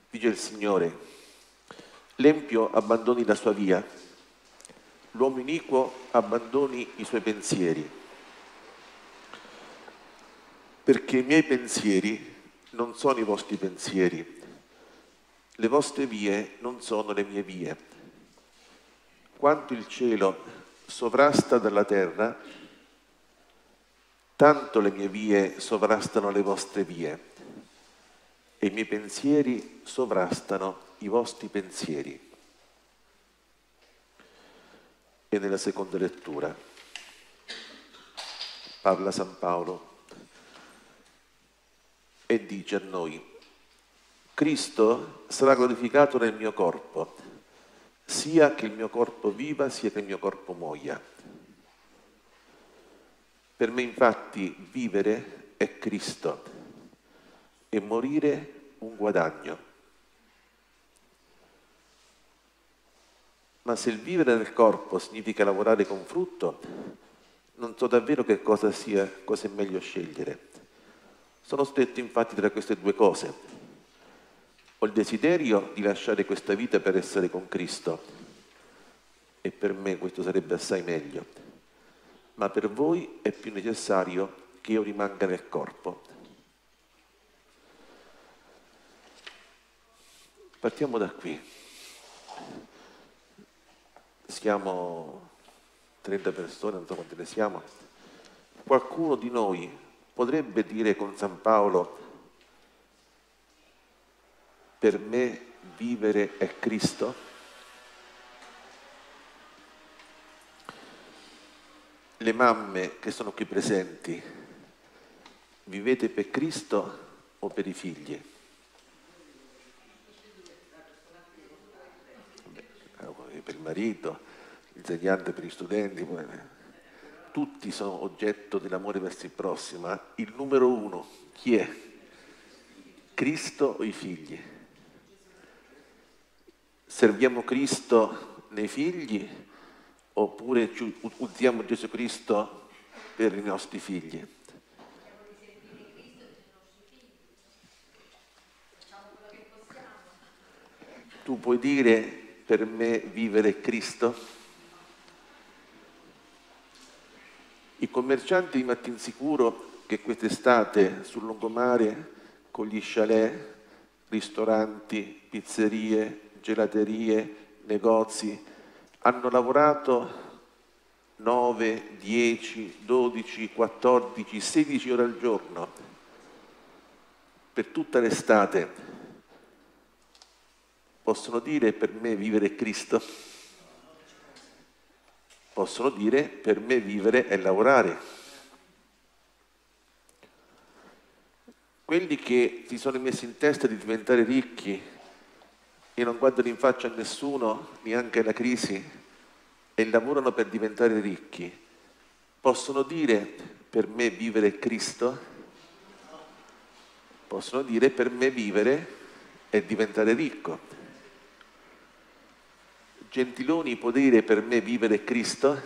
Dice il Signore: l'empio abbandoni la sua via, l'uomo iniquo abbandoni i suoi pensieri, perché i miei pensieri non sono i vostri pensieri, le vostre vie non sono le mie vie. Quanto il cielo sovrasta dalla terra, tanto le mie vie sovrastano le vostre vie, e i miei pensieri sovrastano i vostri pensieri. E nella seconda lettura parla San Paolo e dice a noi: Cristo sarà glorificato nel mio corpo, sia che il mio corpo viva, sia che il mio corpo muoia. Per me infatti vivere è Cristo e morire un guadagno. Ma se il vivere nel corpo significa lavorare con frutto, non so davvero che cosa è meglio scegliere. Sono stretto infatti tra queste due cose. Ho il desiderio di lasciare questa vita per essere con Cristo, e per me questo sarebbe assai meglio, ma per voi è più necessario che io rimanga nel corpo. Partiamo da qui. Siamo 30 persone, non so quante ne siamo. Qualcuno di noi potrebbe dire con San Paolo: per me vivere è Cristo? Le mamme che sono qui presenti, vivete per Cristo o per i figli? Per il marito, l'insegnante per gli studenti, tutti sono oggetto dell'amore verso il prossimo, ma il numero uno chi è? Cristo o i figli? Serviamo Cristo nei figli oppure usiamo Gesù Cristo per i nostri figli? Tu puoi dire: per me vivere è Cristo? I commercianti di Martinsicuro che quest'estate sul lungomare, con gli chalet, ristoranti, pizzerie, gelaterie, negozi, hanno lavorato 9, 10, 12, 14, 16 ore al giorno per tutta l'estate. Possono dire: per me vivere è Cristo? Possono dire: per me vivere è lavorare. Quelli che si sono messi in testa di diventare ricchi e non guardano in faccia a nessuno, neanche alla crisi, e lavorano per diventare ricchi, possono dire: per me vivere è Cristo? Possono dire: per me vivere è diventare ricco. Gentiloni può dire: per me vivere è Cristo?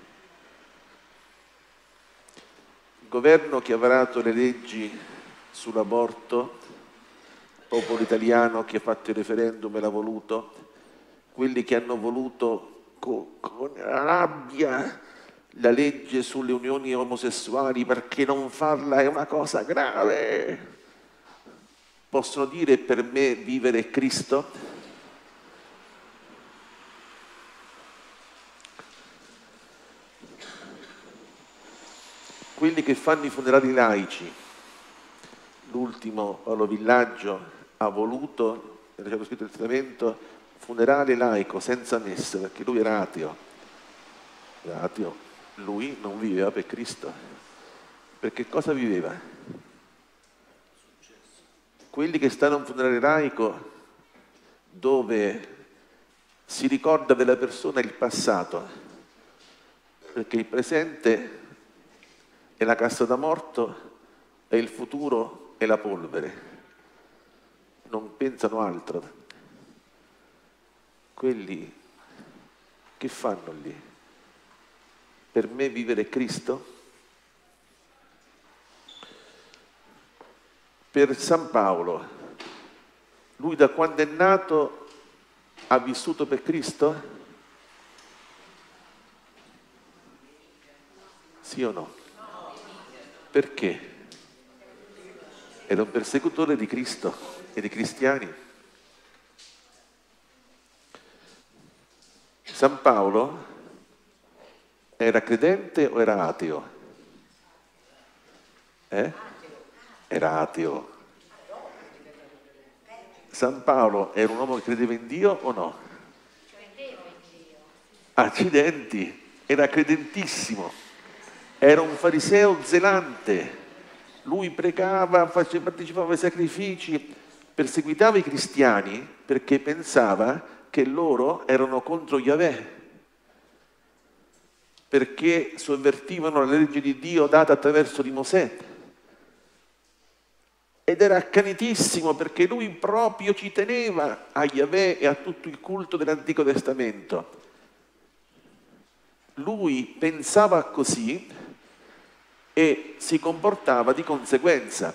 Il governo che ha varato le leggi sull'aborto, il popolo italiano che ha fatto il referendum e l'ha voluto, quelli che hanno voluto con rabbia la legge sulle unioni omosessuali perché non farla è una cosa grave, possono dire: per me vivere è Cristo? Quelli che fanno i funerali laici, l'ultimo Paolo Villaggio ha voluto, era stato scritto il testamento, funerale laico senza messa, perché lui era ateo. Era ateo, lui non viveva per Cristo. Perché cosa viveva? Quelli che stanno a un funerale laico dove si ricorda della persona il passato, perché il presente è la cassa da morto e il futuro è la polvere. Non pensano altro. Quelli che fanno lì? Per me vivere è Cristo? Per San Paolo Lui da quando è nato ha vissuto per Cristo? Sì o no? Perché? Era un persecutore di Cristo e dei cristiani. San Paolo era credente o era ateo? Era ateo. San Paolo era un uomo che credeva in Dio o no? Accidenti, era credentissimo, era un fariseo zelante, lui pregava, partecipava ai sacrifici, perseguitava i cristiani perché pensava che loro erano contro Yahweh, perché sovvertivano la legge di Dio data attraverso di Mosè. Ed era accanitissimo perché lui proprio ci teneva a Yahweh e a tutto il culto dell'Antico Testamento. Lui pensava così e si comportava di conseguenza.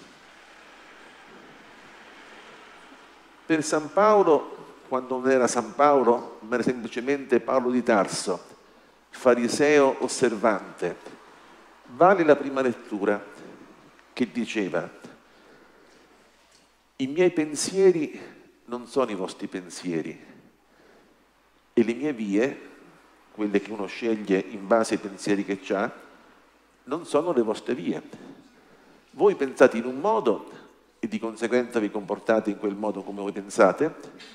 Per San Paolo, quando non era San Paolo, ma era semplicemente Paolo di Tarso, fariseo osservante, vale la prima lettura che diceva: i miei pensieri non sono i vostri pensieri e le mie vie, quelle che uno sceglie in base ai pensieri che ha, non sono le vostre vie. Voi pensate in un modo e di conseguenza vi comportate in quel modo come voi pensate.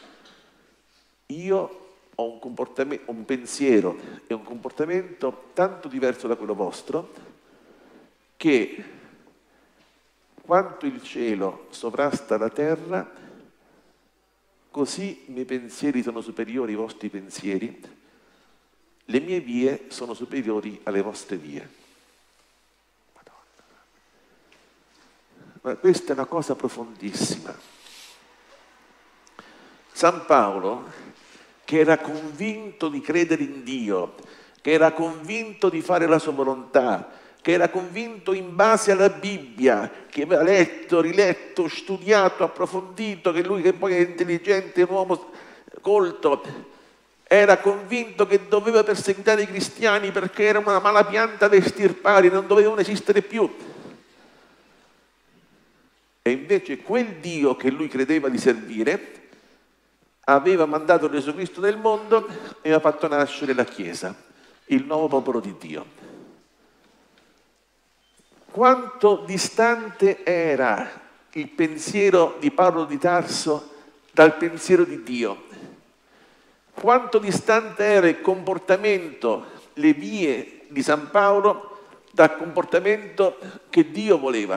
Io ho un pensiero e un comportamento tanto diverso da quello vostro che quanto il cielo sovrasta la terra, così i miei pensieri sono superiori ai vostri pensieri, le mie vie sono superiori alle vostre vie. Madonna. Ma questa è una cosa profondissima. San Paolo, che era convinto di credere in Dio, che era convinto di fare la sua volontà, che era convinto in base alla Bibbia, che aveva letto, riletto, studiato, approfondito, che lui che poi è intelligente, un uomo colto, era convinto che doveva perseguitare i cristiani perché era una mala pianta da estirpare, non dovevano esistere più. E invece quel Dio che lui credeva di servire aveva mandato Gesù Cristo nel mondo e aveva fatto nascere la Chiesa, il nuovo popolo di Dio. Quanto distante era il pensiero di Paolo di Tarso dal pensiero di Dio? Quanto distante era il comportamento, le vie di San Paolo dal comportamento che Dio voleva?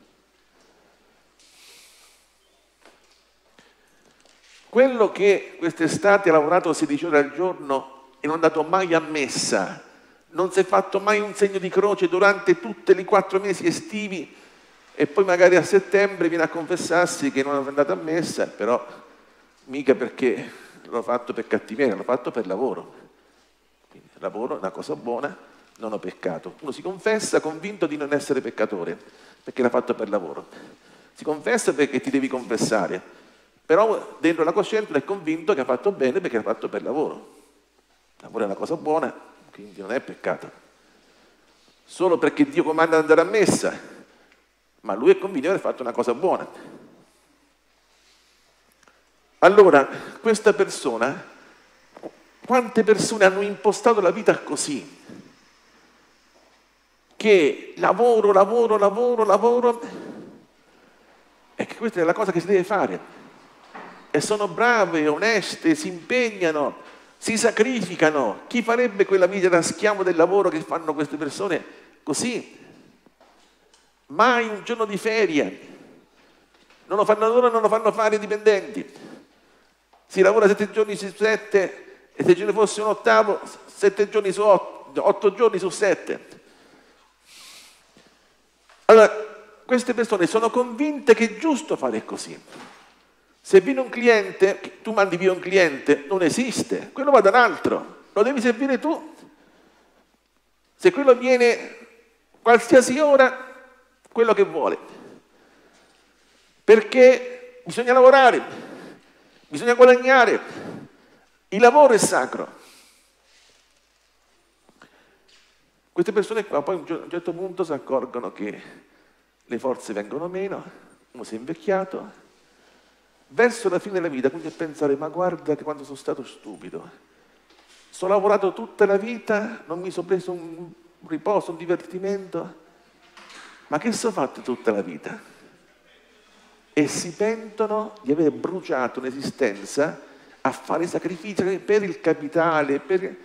Quello che quest'estate ha lavorato 16 ore al giorno e non è andato mai a messa, non si è fatto mai un segno di croce durante tutti i 4 mesi estivi e poi magari a settembre viene a confessarsi che non è andato a messa, però mica perché l'ho fatto per cattiveria, l'ho fatto per lavoro. Quindi il lavoro è una cosa buona, non ho peccato. Uno si confessa convinto di non essere peccatore, perché l'ha fatto per lavoro. Si confessa perché ti devi confessare, però dentro la coscienza è convinto che ha fatto bene perché l'ha fatto per lavoro. Il lavoro è una cosa buona, quindi non è peccato. Solo perché Dio comanda ad andare a messa, ma lui è convinto di aver fatto una cosa buona. Allora, questa persona, quante persone hanno impostato la vita così? Che lavoro, e che questa è la cosa che si deve fare. E sono brave, oneste, si impegnano, si sacrificano. Chi farebbe quella vita da schiavo del lavoro che fanno queste persone così? Mai un giorno di ferie. Non lo fanno loro, non lo fanno fare i dipendenti. Si lavora 7 giorni su 7 e se ce ne fosse un ottavo, 7 giorni su 8, 8 giorni su 7. Allora, queste persone sono convinte che è giusto fare così. Se viene un cliente, tu mandi via un cliente, non esiste, quello va da un altro, lo devi servire tu. Se quello viene qualsiasi ora, quello che vuole. Perché bisogna lavorare, bisogna guadagnare, il lavoro è sacro. Queste persone qua poi a un certo punto si accorgono che le forze vengono meno, uno si è invecchiato, verso la fine della vita, quindi a pensare, ma guarda che quando sono stato stupido, sono lavorato tutta la vita, non mi sono preso un riposo, un divertimento, ma che sono fatto tutta la vita? E si pentono di aver bruciato un'esistenza a fare sacrifici per il capitale,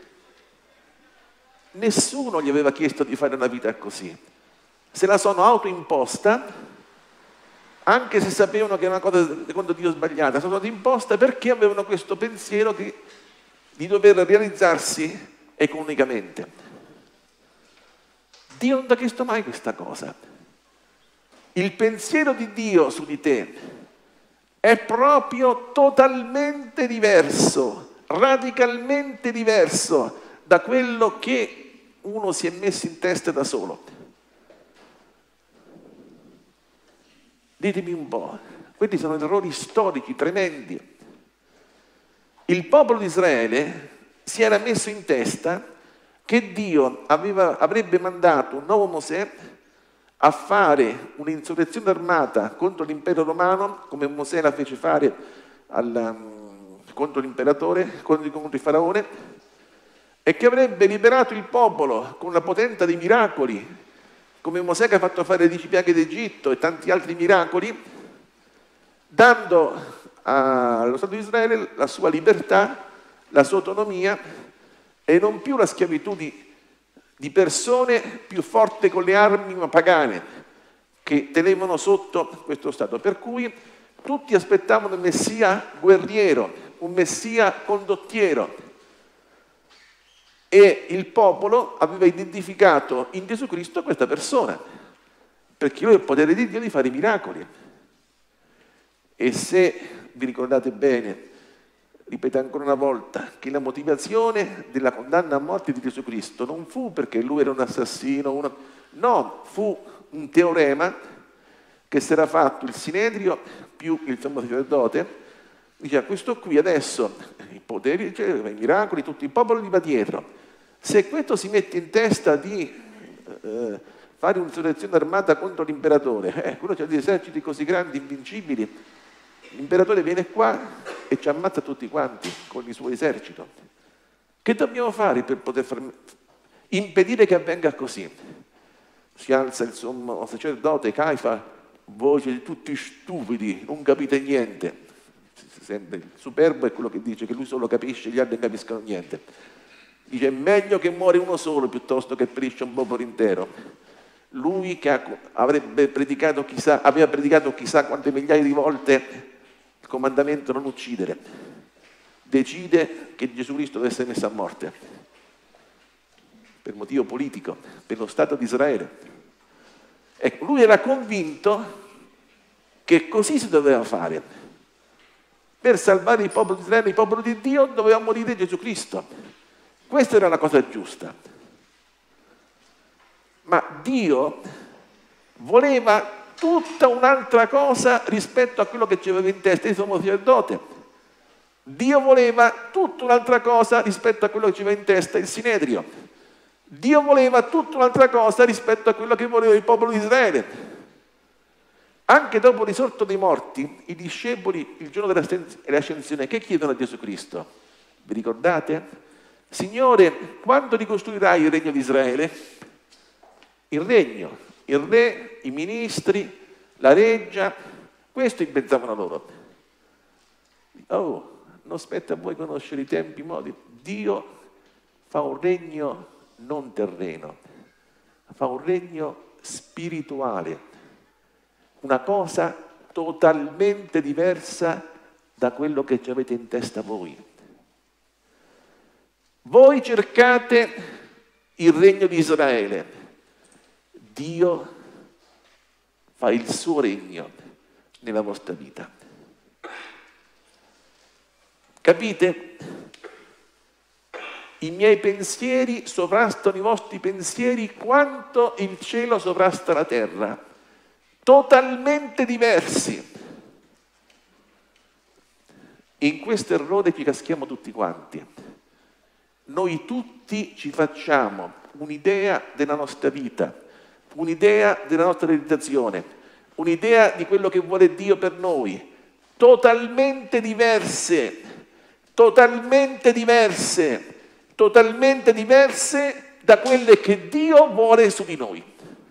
Nessuno gli aveva chiesto di fare una vita così. Se la sono autoimposta, anche se sapevano che è una cosa secondo Dio sbagliata, sono autoimposta perché avevano questo pensiero di dover realizzarsi economicamente. Dio non ti ha chiesto mai questa cosa. Il pensiero di Dio su di te è proprio totalmente diverso, radicalmente diverso da quello che uno si è messo in testa da solo. Ditemi un po', quelli sono errori storici tremendi. Il popolo di Israele si era messo in testa che Dio avrebbe mandato un nuovo Mosè a fare un'insurrezione armata contro l'impero romano, come Mosè la fece fare contro l'imperatore, contro il faraone, e che avrebbe liberato il popolo con la potenza dei miracoli, come Mosè che ha fatto fare le 10 piaghe d'Egitto e tanti altri miracoli, dando allo Stato di Israele la sua libertà, la sua autonomia e non più la schiavitù di persone più forti con le armi ma pagane che tenevano sotto questo Stato. Per cui tutti aspettavano un Messia guerriero, un Messia condottiero. E il popolo aveva identificato in Gesù Cristo questa persona, perché lui ha il potere di Dio di fare miracoli. E se vi ricordate bene, ripeto ancora una volta, che la motivazione della condanna a morte di Gesù Cristo non fu perché lui era un assassino, no, fu un teorema che si era fatto il Sinedrio più il sommo sacerdote. Diceva, questo qui adesso, i poteri, i miracoli, tutto il popolo gli va dietro. Se questo si mette in testa di fare un'insurrezione armata contro l'imperatore, quello c'ha degli eserciti così grandi, invincibili, l'imperatore viene qua e ci ammazza tutti quanti con il suo esercito. Che dobbiamo fare per poter impedire che avvenga così? Si alza il sommo sacerdote Caifa, voce di tutti stupidi, non capite niente. Sempre il superbo è quello che dice che lui solo capisce, gli altri non capiscono niente. Dice, è meglio che muore uno solo piuttosto che perisce un popolo intero. Lui che aveva predicato chissà quante migliaia di volte il comandamento non uccidere, decide che Gesù Cristo deve essere messo a morte per motivo politico, per lo Stato di Israele. Ecco, lui era convinto che così si doveva fare. Per salvare il popolo di Israele, il popolo di Dio, doveva morire Gesù Cristo. Questa era la cosa giusta. Ma Dio voleva tutta un'altra cosa rispetto a quello che ci aveva in testa il sommo sacerdote. Dio voleva tutta un'altra cosa rispetto a quello che ci aveva in testa il Sinedrio. Dio voleva tutta un'altra cosa rispetto a quello che voleva il popolo di Israele. Anche dopo il risorto dei morti, i discepoli, il giorno dell'ascensione, che chiedono a Gesù Cristo? Vi ricordate? Signore, quando ricostruirai il regno di Israele? Il regno, il re, i ministri, la reggia, questo inventavano loro. Oh, non spetta a voi conoscere i tempi, i modi. Dio fa un regno non terreno, fa un regno spirituale, una cosa totalmente diversa da quello che ci avete in testa voi. Voi cercate il regno di Israele, Dio fa il suo regno nella vostra vita. Capite? I miei pensieri sovrastano i vostri pensieri quanto il cielo sovrasta la terra. Totalmente diversi. in questo errore ci caschiamo tutti quanti. Noi tutti ci facciamo un'idea della nostra vita, un'idea della nostra realizzazione, un'idea di quello che vuole Dio per noi, totalmente diverse, totalmente diverse, totalmente diverse da quelle che Dio vuole su di noi.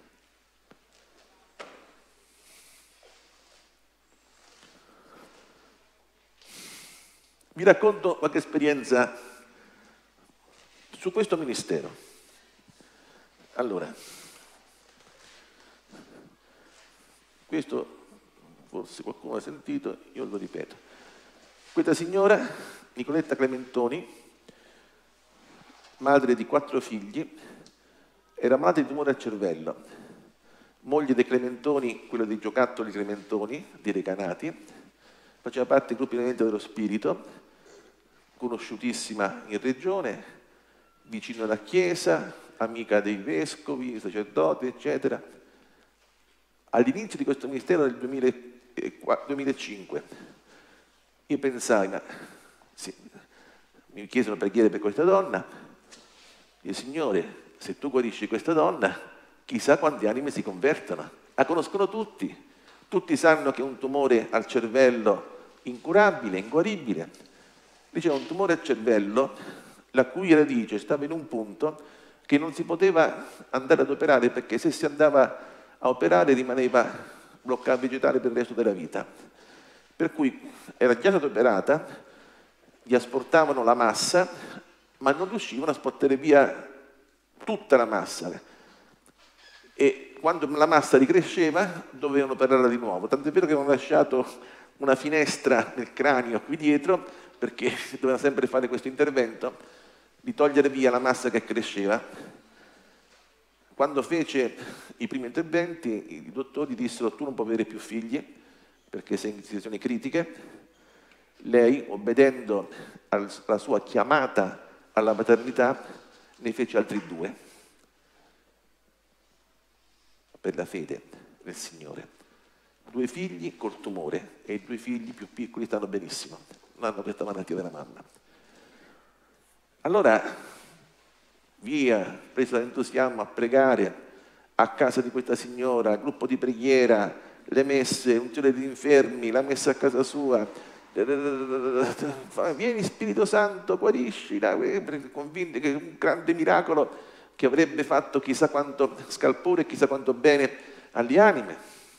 Vi racconto qualche esperienza su questo ministero. Allora, questo forse qualcuno ha sentito, io lo ripeto. Questa signora, Nicoletta Clementoni, madre di 4 figli, era malata di tumore al cervello, moglie dei Clementoni, quello dei giocattoli Clementoni, di Recanati, faceva parte del gruppo di allenamento dello spirito, conosciutissima in regione, vicino alla Chiesa, amica dei vescovi, sacerdoti, eccetera. All'inizio di questo ministero del 2005, io pensai, mi chiesero preghiere per questa donna, e Signore, se tu guarisci questa donna, chissà quante anime si convertono. La conoscono tutti, tutti sanno che è un tumore al cervello incurabile, inguaribile. Diceva un tumore al cervello, la cui radice stava in un punto che non si poteva andare ad operare, perché se si andava a operare rimaneva bloccato vegetale per il resto della vita. Per cui era già stata operata, gli asportavano la massa, ma non riuscivano a sportare via tutta la massa. E quando la massa ricresceva dovevano operarla di nuovo. Tant'è vero che avevano lasciato una finestra nel cranio qui dietro, perché dovevano sempre fare questo intervento di togliere via la massa che cresceva. Quando fece i primi interventi, i dottori dissero: tu non puoi avere più figli perché sei in situazioni critiche. Lei, obbedendo alla sua chiamata alla maternità, ne fece altri 2 per la fede nel Signore. 2 figli col tumore, e i 2 figli più piccoli stanno benissimo, non hanno questa malattia della mamma. Allora, via, preso dall'entusiasmo a pregare a casa di questa signora, gruppo di preghiera, le messe, unzione degli infermi, la messa a casa sua, vieni Spirito Santo, guariscila, convinti che è un grande miracolo che avrebbe fatto chissà quanto scalpore e chissà quanto bene alle anime.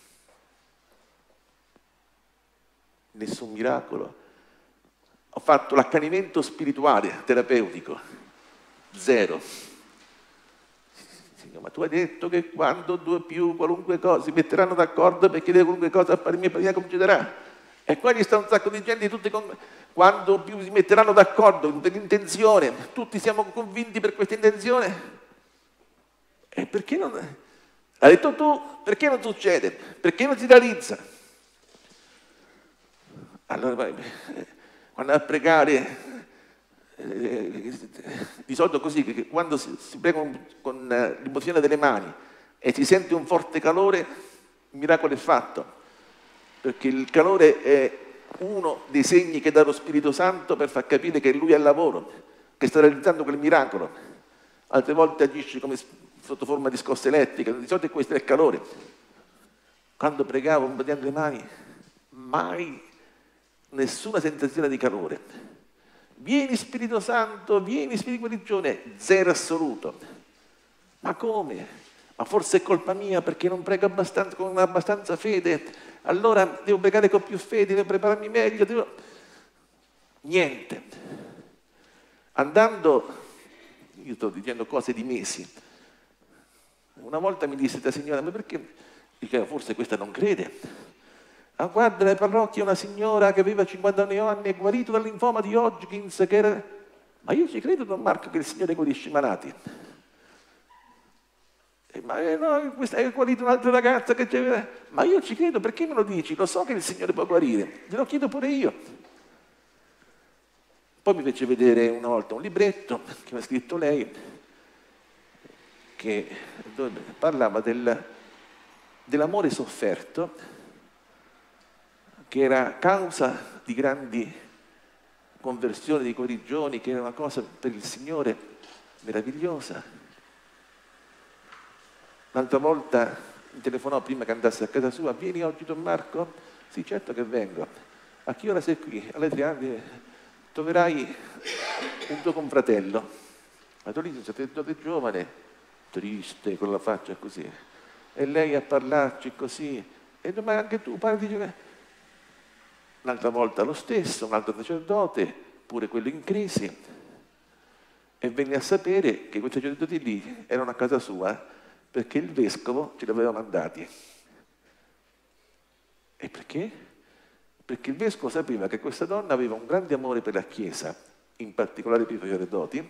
Nessun miracolo. Ho fatto l'accanimento spirituale, terapeutico, 0. Signore, ma tu hai detto che quando 2 o più qualunque cosa si metteranno d'accordo per chiedere qualunque cosa a fare mia, per mia concederà. E qua gli sta un sacco di gente, tutti quando più si metteranno d'accordo per l'intenzione, tutti siamo convinti per questa intenzione. E perché non? Hai detto tu, perché non succede? Perché non si realizza? Allora, quando a pregare, di solito così, che quando si prega con l'imposizione delle mani e si sente un forte calore, il miracolo è fatto, perché il calore è uno dei segni che dà lo Spirito Santo per far capire che Lui è al lavoro, che sta realizzando quel miracolo. Altre volte agisce come sotto forma di scossa elettrica, di solito questo è il calore. Quando pregavo, battendo le mani, mai nessuna sensazione di calore. Vieni Spirito Santo, vieni Spirito di guarigione, 0 assoluto. Ma come? Ma forse è colpa mia perché non prego abbastanza, con abbastanza fede, allora devo pregare con più fede, devo prepararmi meglio, Niente. Andando, io sto dicendo cose di mesi, una volta mi disse la signora: ma perché? Dicevo, forse questa non crede. Ah, guarda, nella parrocchia una signora che aveva 59 anni è guarito dal linfoma di Hodgkins, che era... Ma io ci credo, Don Marco, che il Signore guarisce i malati. Ma no, questa è guarita un'altra ragazza che c'era... Ma io ci credo, perché me lo dici? Lo so che il Signore può guarire, glielo chiedo pure io. Poi mi fece vedere una volta un libretto che mi ha scritto lei, dove parlava dell'amore sofferto, che era causa di grandi conversione di guarigioni, che era una cosa per il Signore meravigliosa. L'altra volta mi telefonò prima che andassi a casa sua: vieni oggi Don Marco? Sì, certo che vengo. A che ora sei qui? Alle 3 anni troverai un tuo confratello. Ma tu lì sei sacerdote giovane, triste, con la faccia così. E lei a parlarci così. E ma anche tu parli di... L'altra volta lo stesso, un altro sacerdote, pure quello in crisi. E venne a sapere che quei sacerdoti lì erano a casa sua perché il vescovo ce li aveva mandati. E perché? Perché il vescovo sapeva che questa donna aveva un grande amore per la Chiesa, in particolare per i sacerdoti,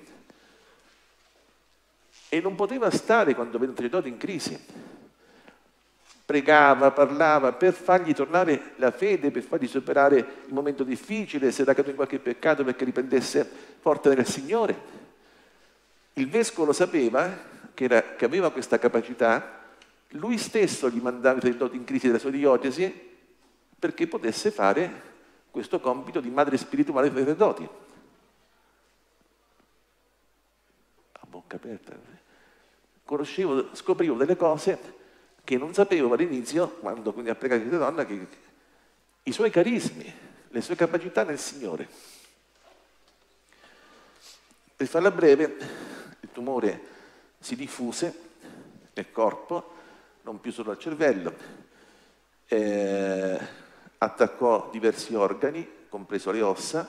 e non poteva stare quando vedeva un sacerdote in crisi. Pregava, parlava per fargli tornare la fede, per fargli superare il momento difficile, se era caduto in qualche peccato, perché riprendesse forte nel Signore. Il vescovo lo sapeva, che aveva questa capacità, lui stesso gli mandava i sacerdoti in crisi della sua diocesi perché potesse fare questo compito di madre spirituale dei sacerdoti. A bocca aperta. Scoprivo delle cose che non sapevo all'inizio, quando quindi a pregare questa donna, che i suoi carismi, le sue capacità nel Signore. Per farla breve, il tumore si diffuse nel corpo, non più solo al cervello, attaccò diversi organi, compreso le ossa.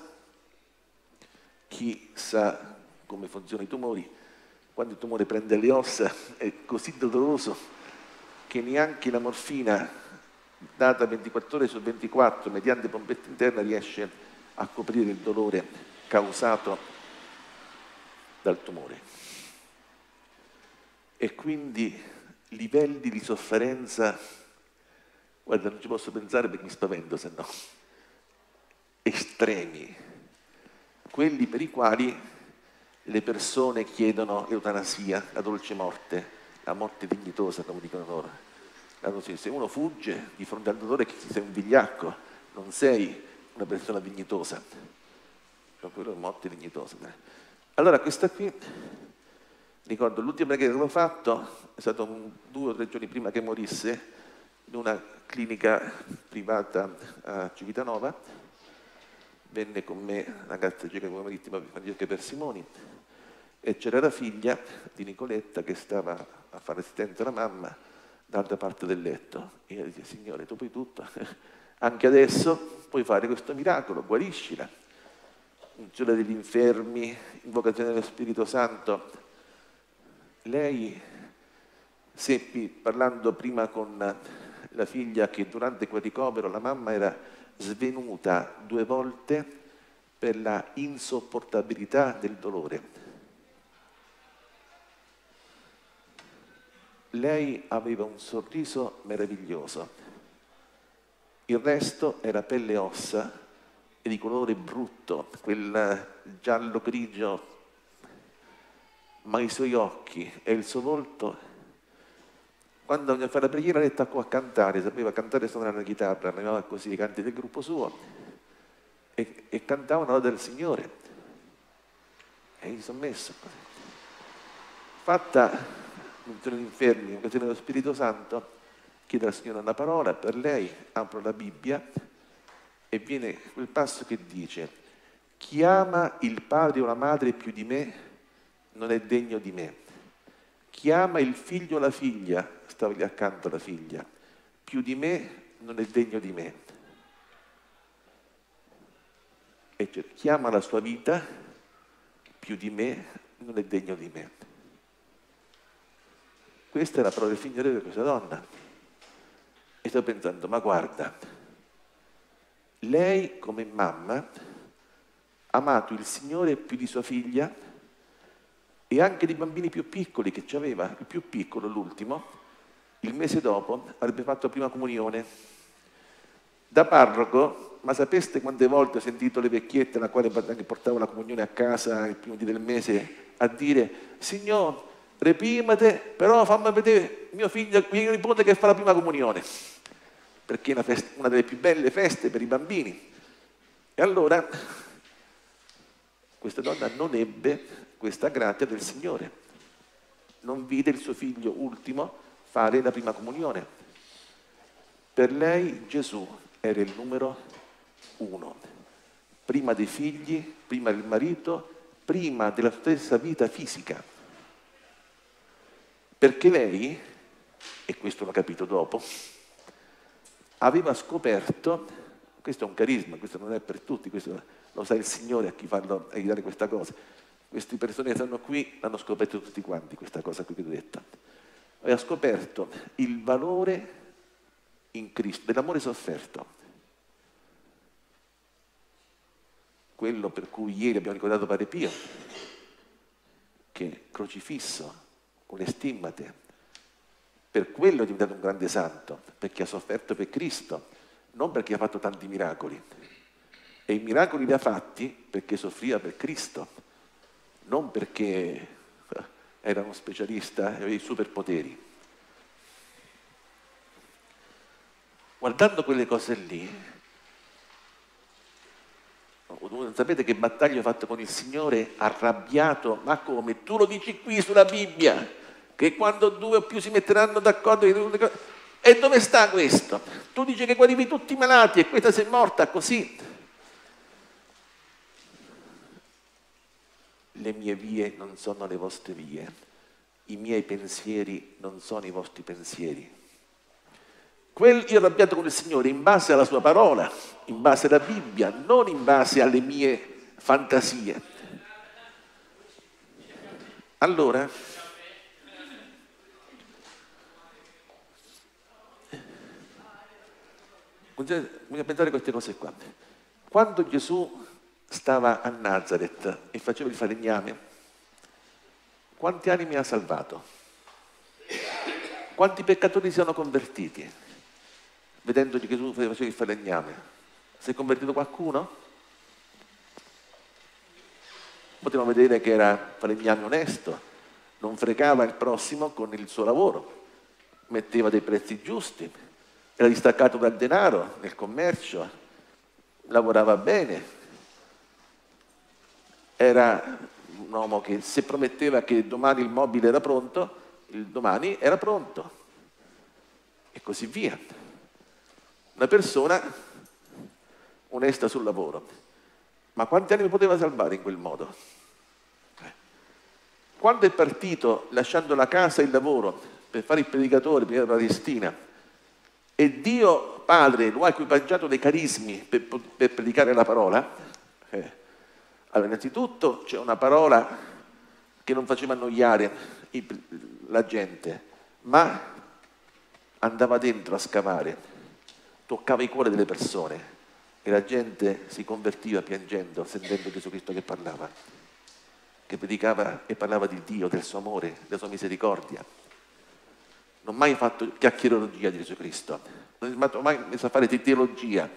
Chi sa come funzionano i tumori, quando il tumore prende le ossa è così doloroso che neanche la morfina data 24 ore su 24 mediante pompetta interna riesce a coprire il dolore causato dal tumore. E quindi livelli di sofferenza, guarda, non ci posso pensare perché mi spavento, se no, estremi, quelli per i quali le persone chiedono l'eutanasia, la dolce morte, la morte dignitosa, come dicono loro. Se uno fugge di fronte al dolore, che sei un vigliacco, non sei una persona dignitosa. Cioè, quello è morte dignitosa. Allora, questa qui, ricordo l'ultima preghiera che avevo fatto, è stato 2 o 3 giorni prima che morisse, in una clinica privata a Civitanova. Venne con me la ragazza Giacomo Marittima, Francesca Persimoni, e c'era la figlia di Nicoletta che stava a fare assistenza alla mamma dall'altra parte del letto. E io dicevo: Signore, tu puoi tutto, anche adesso puoi fare questo miracolo, guariscila. Unzione degli infermi, invocazione dello Spirito Santo. Lei seppi, parlando prima con la figlia, che durante quel ricovero la mamma era svenuta 2 volte per la insopportabilità del dolore. Lei aveva un sorriso meraviglioso, il resto era pelle e ossa e di colore brutto, quel giallo grigio, ma i suoi occhi e il suo volto. Quando andò a fare la preghiera, lei attaccò a cantare, sapeva cantare e suonare la chitarra, arrivava così i canti del gruppo suo e cantavano la lode del Signore. E mi sono messo così. Fatta l'unzione degli infermi, l'occasione dello Spirito Santo, chiedo al Signore una parola per lei, apro la Bibbia e viene quel passo che dice: chi ama il padre o la madre più di me non è degno di me. Chi ama il figlio o la figlia, stava lì accanto alla figlia, più di me non è degno di me. E cioè, chi ama la sua vita più di me non è degno di me. Questa è la parola del Signore per questa donna. E sto pensando: ma guarda, lei come mamma ha amato il Signore più di sua figlia e anche dei bambini più piccoli che ci aveva. Il più piccolo, l'ultimo, il mese dopo avrebbe fatto la prima comunione. Da parroco, ma sapeste quante volte ho sentito le vecchiette, alla quale portavo la comunione a casa il primo dì del mese, a dire: Signore, reprimate, però fammi vedere mio nipote che fa la prima comunione, perché è una delle più belle feste per i bambini. E allora questa donna non ebbe questa grazia del Signore, non vide il suo figlio ultimo fare la prima comunione. Per lei Gesù era il numero uno, prima dei figli, prima del marito, prima della stessa vita fisica. Perché lei, e questo l'ho capito dopo, aveva scoperto, questo è un carisma, questo non è per tutti, questo lo sa il Signore a chi dare questa cosa. Queste persone che stanno qui l'hanno scoperto tutti quanti, questa cosa qui che ho detto. Aveva scoperto il valore in Cristo, dell'amore sofferto. Quello per cui ieri abbiamo ricordato Padre Pio, che crocifisso, con le stimmate, per quello è diventato un grande santo, perché ha sofferto per Cristo, non perché ha fatto tanti miracoli. E i miracoli li ha fatti perché soffriva per Cristo, non perché era uno specialista e aveva i superpoteri. Guardando quelle cose lì, sapete che battaglia ho fatto con il Signore, arrabbiato, ma come? Tu lo dici qui sulla Bibbia, che quando due o più si metteranno d'accordo, e dove sta questo? Tu dici che guarivi tutti i malati e questa sei morta così. Le mie vie non sono le vostre vie, i miei pensieri non sono i vostri pensieri. Io ho arrabbiato con il Signore in base alla sua parola, in base alla Bibbia, non in base alle mie fantasie. Allora, bisogna pensare a queste cose qua. Quando Gesù stava a Nazareth e faceva il falegname, quanti animi ha salvato? Quanti peccatori si sono convertiti? Vedendo che Gesù faceva il falegname, si è convertito qualcuno? Potevamo vedere che era falegname onesto, non fregava il prossimo con il suo lavoro, metteva dei prezzi giusti, era distaccato dal denaro nel commercio, lavorava bene, era un uomo che se prometteva che domani il mobile era pronto, il domani era pronto e così via. Una persona onesta sul lavoro. Ma quanti anni poteva salvare in quel modo? Quando è partito lasciando la casa e il lavoro per fare il predicatore per la Palestina e Dio Padre lo ha equipaggiato dei carismi per predicare la parola, allora innanzitutto c'è una parola che non faceva annoiare la gente, ma andava dentro a scavare, toccava i cuori delle persone e la gente si convertiva piangendo, sentendo Gesù Cristo che parlava, che predicava e parlava di Dio, del suo amore, della sua misericordia. Non ho mai fatto chiacchierologia di Gesù Cristo, non ho mai messo a fare teologia.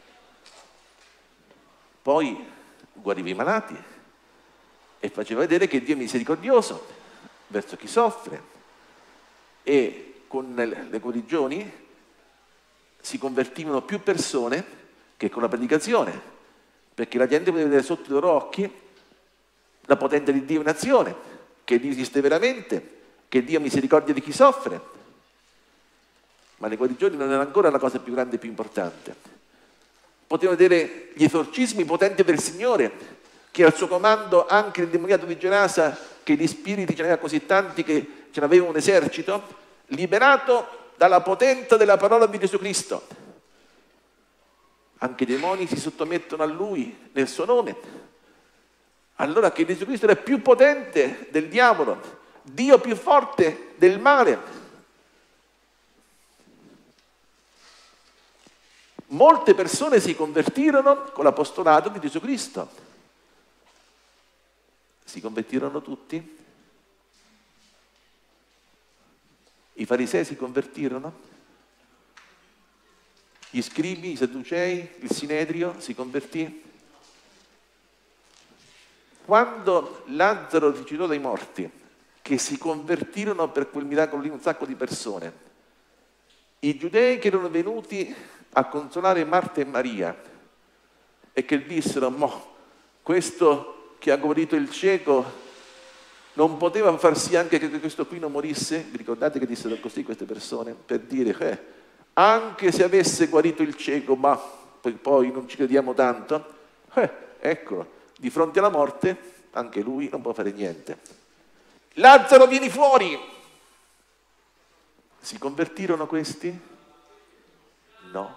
Poi guariva i malati e faceva vedere che Dio è misericordioso verso chi soffre e con le guarigioni si convertivano più persone che con la predicazione, perché la gente poteva vedere sotto i loro occhi la potenza di Dio in azione, che Dio esiste veramente, che Dio ha misericordia di chi soffre. Ma le guarigioni non erano ancora la cosa più grande e più importante. Potevano vedere gli esorcismi potenti del Signore, che al suo comando anche il demoniato di Gerasa, che gli spiriti ce n'erano così tanti che ce n'aveva un esercito, liberato dalla potenza della parola di Gesù Cristo. Anche i demoni si sottomettono a Lui nel suo nome. Allora che Gesù Cristo era più potente del diavolo, Dio più forte del male. Molte persone si convertirono con l'apostolato di Gesù Cristo. Si convertirono tutti? I farisei si convertirono? Gli scribi, i sadducei, il sinedrio si convertì? Quando Lazzaro risuscitò dai morti, che si convertirono per quel miracolo lì un sacco di persone, i giudei che erano venuti a consolare Marta e Maria e che dissero: questo che ha guarito il cieco non poteva far sì anche che questo qui non morisse? Vi ricordate che dissero così queste persone? Per dire, anche se avesse guarito il cieco, ma poi non ci crediamo tanto, ecco, di fronte alla morte anche lui non può fare niente. Lazzaro, vieni fuori! Si convertirono questi? No.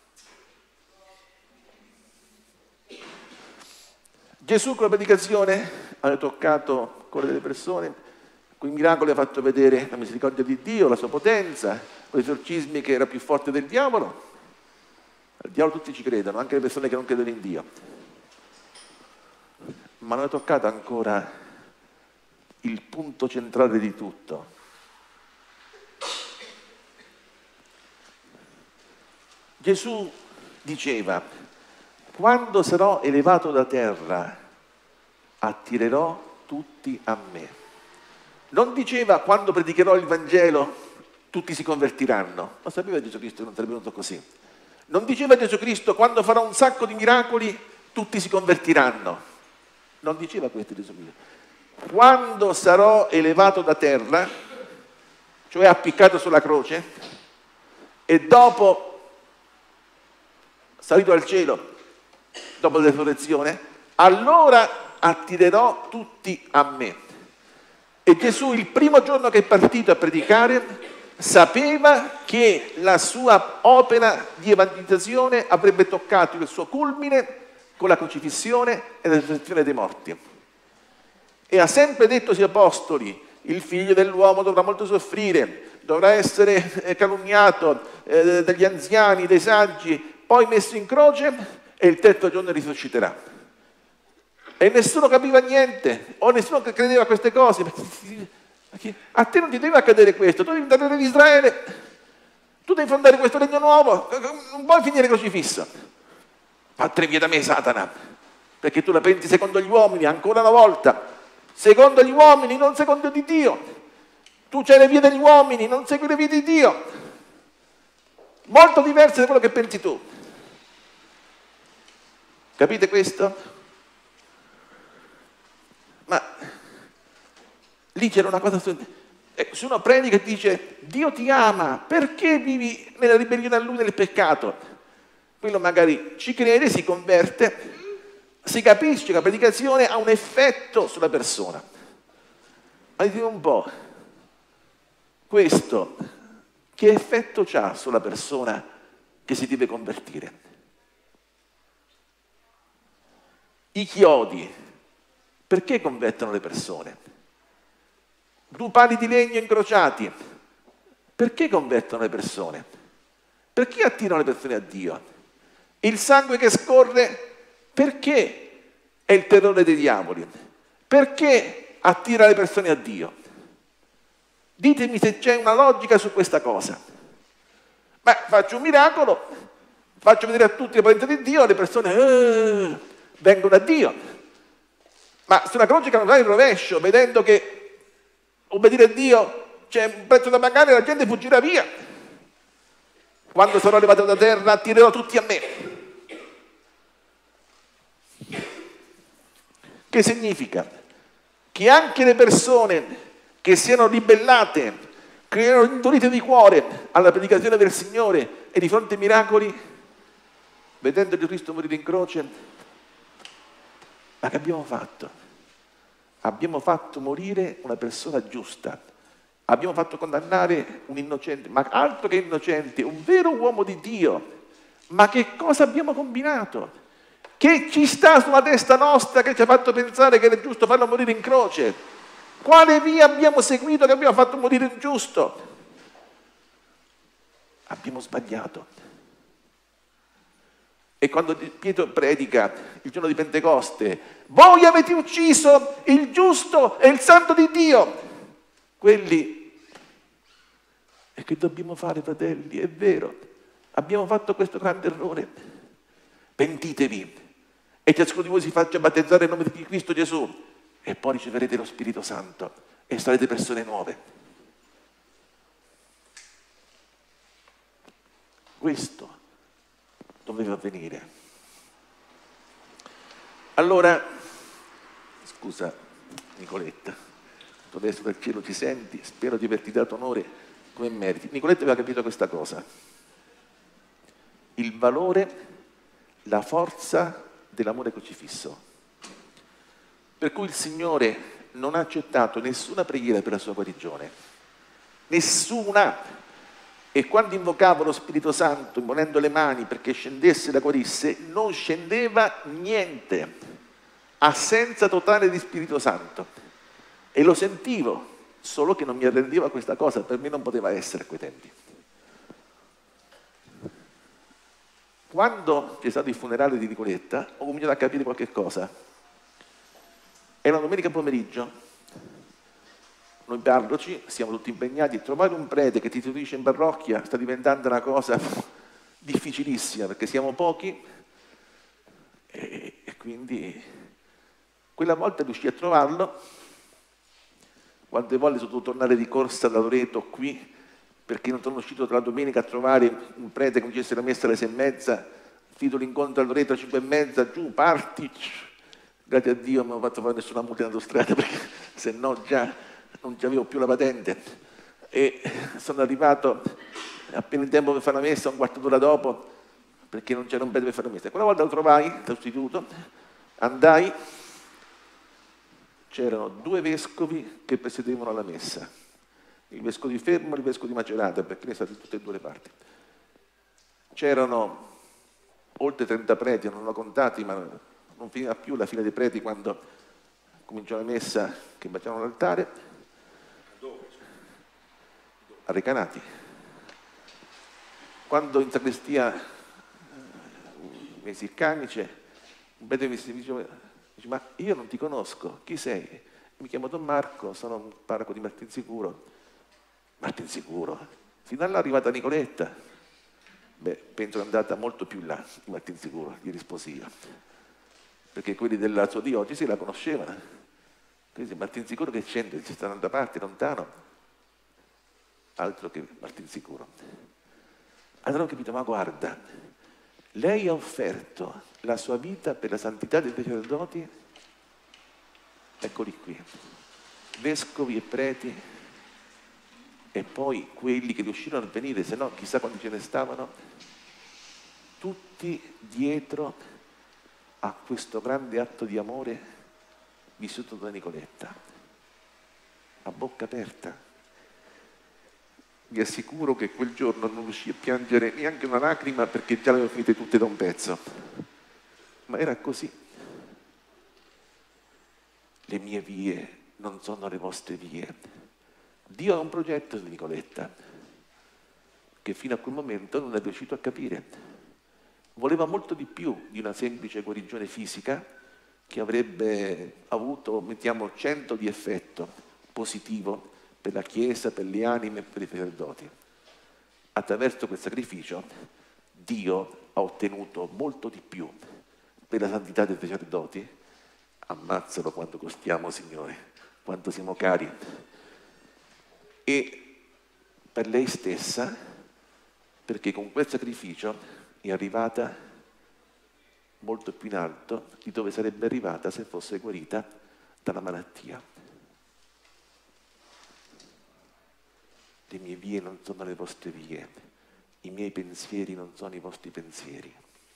Gesù con la predicazione ha toccato il cuore delle persone, con i miracoli ha fatto vedere la misericordia di Dio, la sua potenza, con gli esorcismi che era più forte del diavolo. Al diavolo tutti ci credono, anche le persone che non credono in Dio. Ma non è toccato ancora il punto centrale di tutto. Gesù diceva: quando sarò elevato da terra, attirerò tutti a me. Non diceva: quando predicherò il Vangelo, tutti si convertiranno. Lo sapeva Gesù Cristo che non sarebbe venuto così. Non diceva Gesù Cristo: quando farò un sacco di miracoli, tutti si convertiranno. Non diceva questo Gesù Cristo. Quando sarò elevato da terra, cioè appiccato sulla croce, e dopo salito al cielo, dopo la resurrezione, allora attirerò tutti a me. E Gesù, il primo giorno che è partito a predicare, sapeva che la sua opera di evangelizzazione avrebbe toccato il suo culmine con la crocifissione e la resurrezione dei morti. E ha sempre detto ai suoi apostoli: il figlio dell'uomo dovrà molto soffrire, dovrà essere calunniato dagli anziani, dai saggi, poi messo in croce e il terzo giorno risusciterà. E nessuno capiva niente, o nessuno credeva a queste cose. A te non ti deve accadere questo, tu devi andare ad Israele, tu devi fondare questo regno nuovo, non puoi finire crocifisso. Vattene via da me, Satana, perché tu la pensi secondo gli uomini, ancora una volta, secondo gli uomini, non secondo di Dio. Tu c'hai le vie degli uomini, non segui le vie di Dio, molto diverse da quello che pensi tu. Capite questo? Ma lì c'era una cosa, se uno predica e dice: Dio ti ama, perché vivi nella ribellione a Lui, nel peccato? Quello magari ci crede, si converte, si capisce che la predicazione ha un effetto sulla persona. Ma dite un po', questo che effetto c'ha sulla persona che si deve convertire? I chiodi, perché convertono le persone? Due pali di legno incrociati, perché convertono le persone? Perché attirano le persone a Dio? Il sangue che scorre, perché è il terrore dei diavoli? Perché attira le persone a Dio? Ditemi se c'è una logica su questa cosa. Ma faccio un miracolo, faccio vedere a tutti la potenza di Dio, le persone vengono a Dio. Ma sulla croce canonica il rovescio, vedendo che obbedire a Dio c'è un prezzo da pagare, la gente fuggirà via. Quando sarò elevato da terra, attirerò tutti a me. Che significa? Che anche le persone che siano ribellate, che erano indurite di cuore alla predicazione del Signore e di fronte ai miracoli, vedendo Gesù Cristo morire in croce, ma che abbiamo fatto? Abbiamo fatto morire una persona giusta, abbiamo fatto condannare un innocente, ma altro che innocente, un vero uomo di Dio. Ma che cosa abbiamo combinato? Che ci sta sulla testa nostra che ci ha fatto pensare che era giusto farlo morire in croce? Quale via abbiamo seguito che abbiamo fatto morire il giusto? Abbiamo sbagliato. E quando Pietro predica il giorno di Pentecoste: voi avete ucciso il giusto e il santo di Dio, quelli. E che dobbiamo fare, fratelli? È vero, abbiamo fatto questo grande errore. Pentitevi e ciascuno di voi si faccia battezzare nel nome di Cristo Gesù e poi riceverete lo Spirito Santo e sarete persone nuove. Questo doveva avvenire. Allora, Scusa, Nicoletta, adesso dal cielo ci senti, spero di averti dato onore come meriti. Nicoletta aveva capito questa cosa, il valore, la forza dell'amore crocifisso, per cui il Signore non ha accettato nessuna preghiera per la sua guarigione, nessuna. E quando invocavo lo Spirito Santo, imponendo le mani perché scendesse e la guarisse, non scendeva niente, assenza totale di Spirito Santo. E lo sentivo, solo che non mi arrendevo a questa cosa, per me non poteva essere a quei tempi. Quando c'è stato il funerale di Nicoletta, ho cominciato a capire qualche cosa. Era una domenica pomeriggio, noi parroci siamo tutti impegnati, trovare un prete che ti istituisce in parrocchia sta diventando una cosa difficilissima, perché siamo pochi e quindi quella volta riuscì a trovarlo. Quante volte sono dovuto tornare di corsa da Loreto qui, perché non sono riuscito tra la domenica a trovare un prete che mi dicesse la messa alle 6:30, finito l'incontro a Loreto alle 5:30, giù, parti. Grazie a Dio non mi ho fatto fare nessuna multa in autostrada, perché se no già non avevo più la patente. E sono arrivato appena in tempo per fare la messa, un quarto d'ora dopo, perché non c'era un prete per fare la messa. Quella volta lo trovai, sostituto, andai, c'erano 2 vescovi che presiedevano la messa, il vescovo di Fermo e il vescovo di Macerata, perché ne state in tutte e 2 le parti. C'erano oltre 30 preti, non l'ho contati, ma non finiva più la fila dei preti quando cominciò la messa che baciavano l'altare. A Recanati. Quando in sacrestia mesi il camice, un prete mi dice: ma io non ti conosco, chi sei? Mi chiamo Don Marco, sono un parroco di Martinsicuro. Martinsicuro? Fino allora è arrivata Nicoletta. Beh, penso che è andata molto più in là di Martinsicuro, gli risposi io, perché quelli della sua diocesi la conoscevano. Quindi Martinsicuro che scende, ci sta da parte, lontano, altro che Martinsicuro. Allora ho capito, ma guarda, lei ha offerto la sua vita per la santità dei sacerdoti, eccoli qui, vescovi e preti, e poi quelli che riuscirono a venire, se no chissà quanti ce ne stavano, tutti dietro a questo grande atto di amore vissuto da Nicoletta, a bocca aperta. Vi assicuro che quel giorno non riuscii a piangere neanche una lacrima, perché già le avevo finite tutte da un pezzo. Ma era così. Le mie vie non sono le vostre vie. Dio ha un progetto di Nicoletta che fino a quel momento non è riuscito a capire. Voleva molto di più di una semplice guarigione fisica che avrebbe avuto, mettiamo, 100 di effetto positivo per la Chiesa, per le anime e per i sacerdoti. Attraverso quel sacrificio Dio ha ottenuto molto di più per la santità dei sacerdoti. Ammazzalo quanto costiamo, Signore, quanto siamo cari. E per lei stessa, perché con quel sacrificio è arrivata molto più in alto di dove sarebbe arrivata se fosse guarita dalla malattia. Le mie vie non sono le vostre vie, i miei pensieri non sono i vostri pensieri.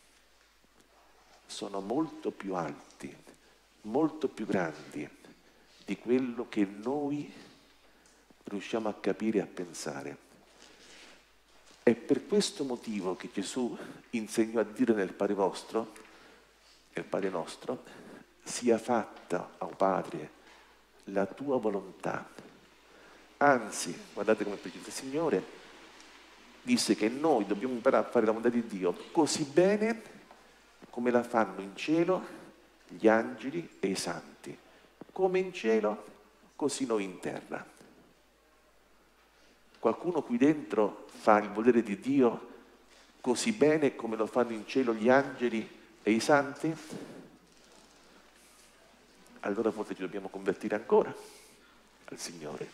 Sono molto più alti, molto più grandi di quello che noi riusciamo a capire e a pensare. È per questo motivo che Gesù insegnò a dire nel Padre vostro, nel Padre nostro: sia fatta, o Padre, la tua volontà. Anzi, guardate come precisa il Signore, disse che noi dobbiamo imparare a fare la volontà di Dio così bene come la fanno in cielo gli angeli e i santi. Come in cielo, così noi in terra. Qualcuno qui dentro fa il volere di Dio così bene come lo fanno in cielo gli angeli e i santi? Allora forse ci dobbiamo convertire ancora al Signore.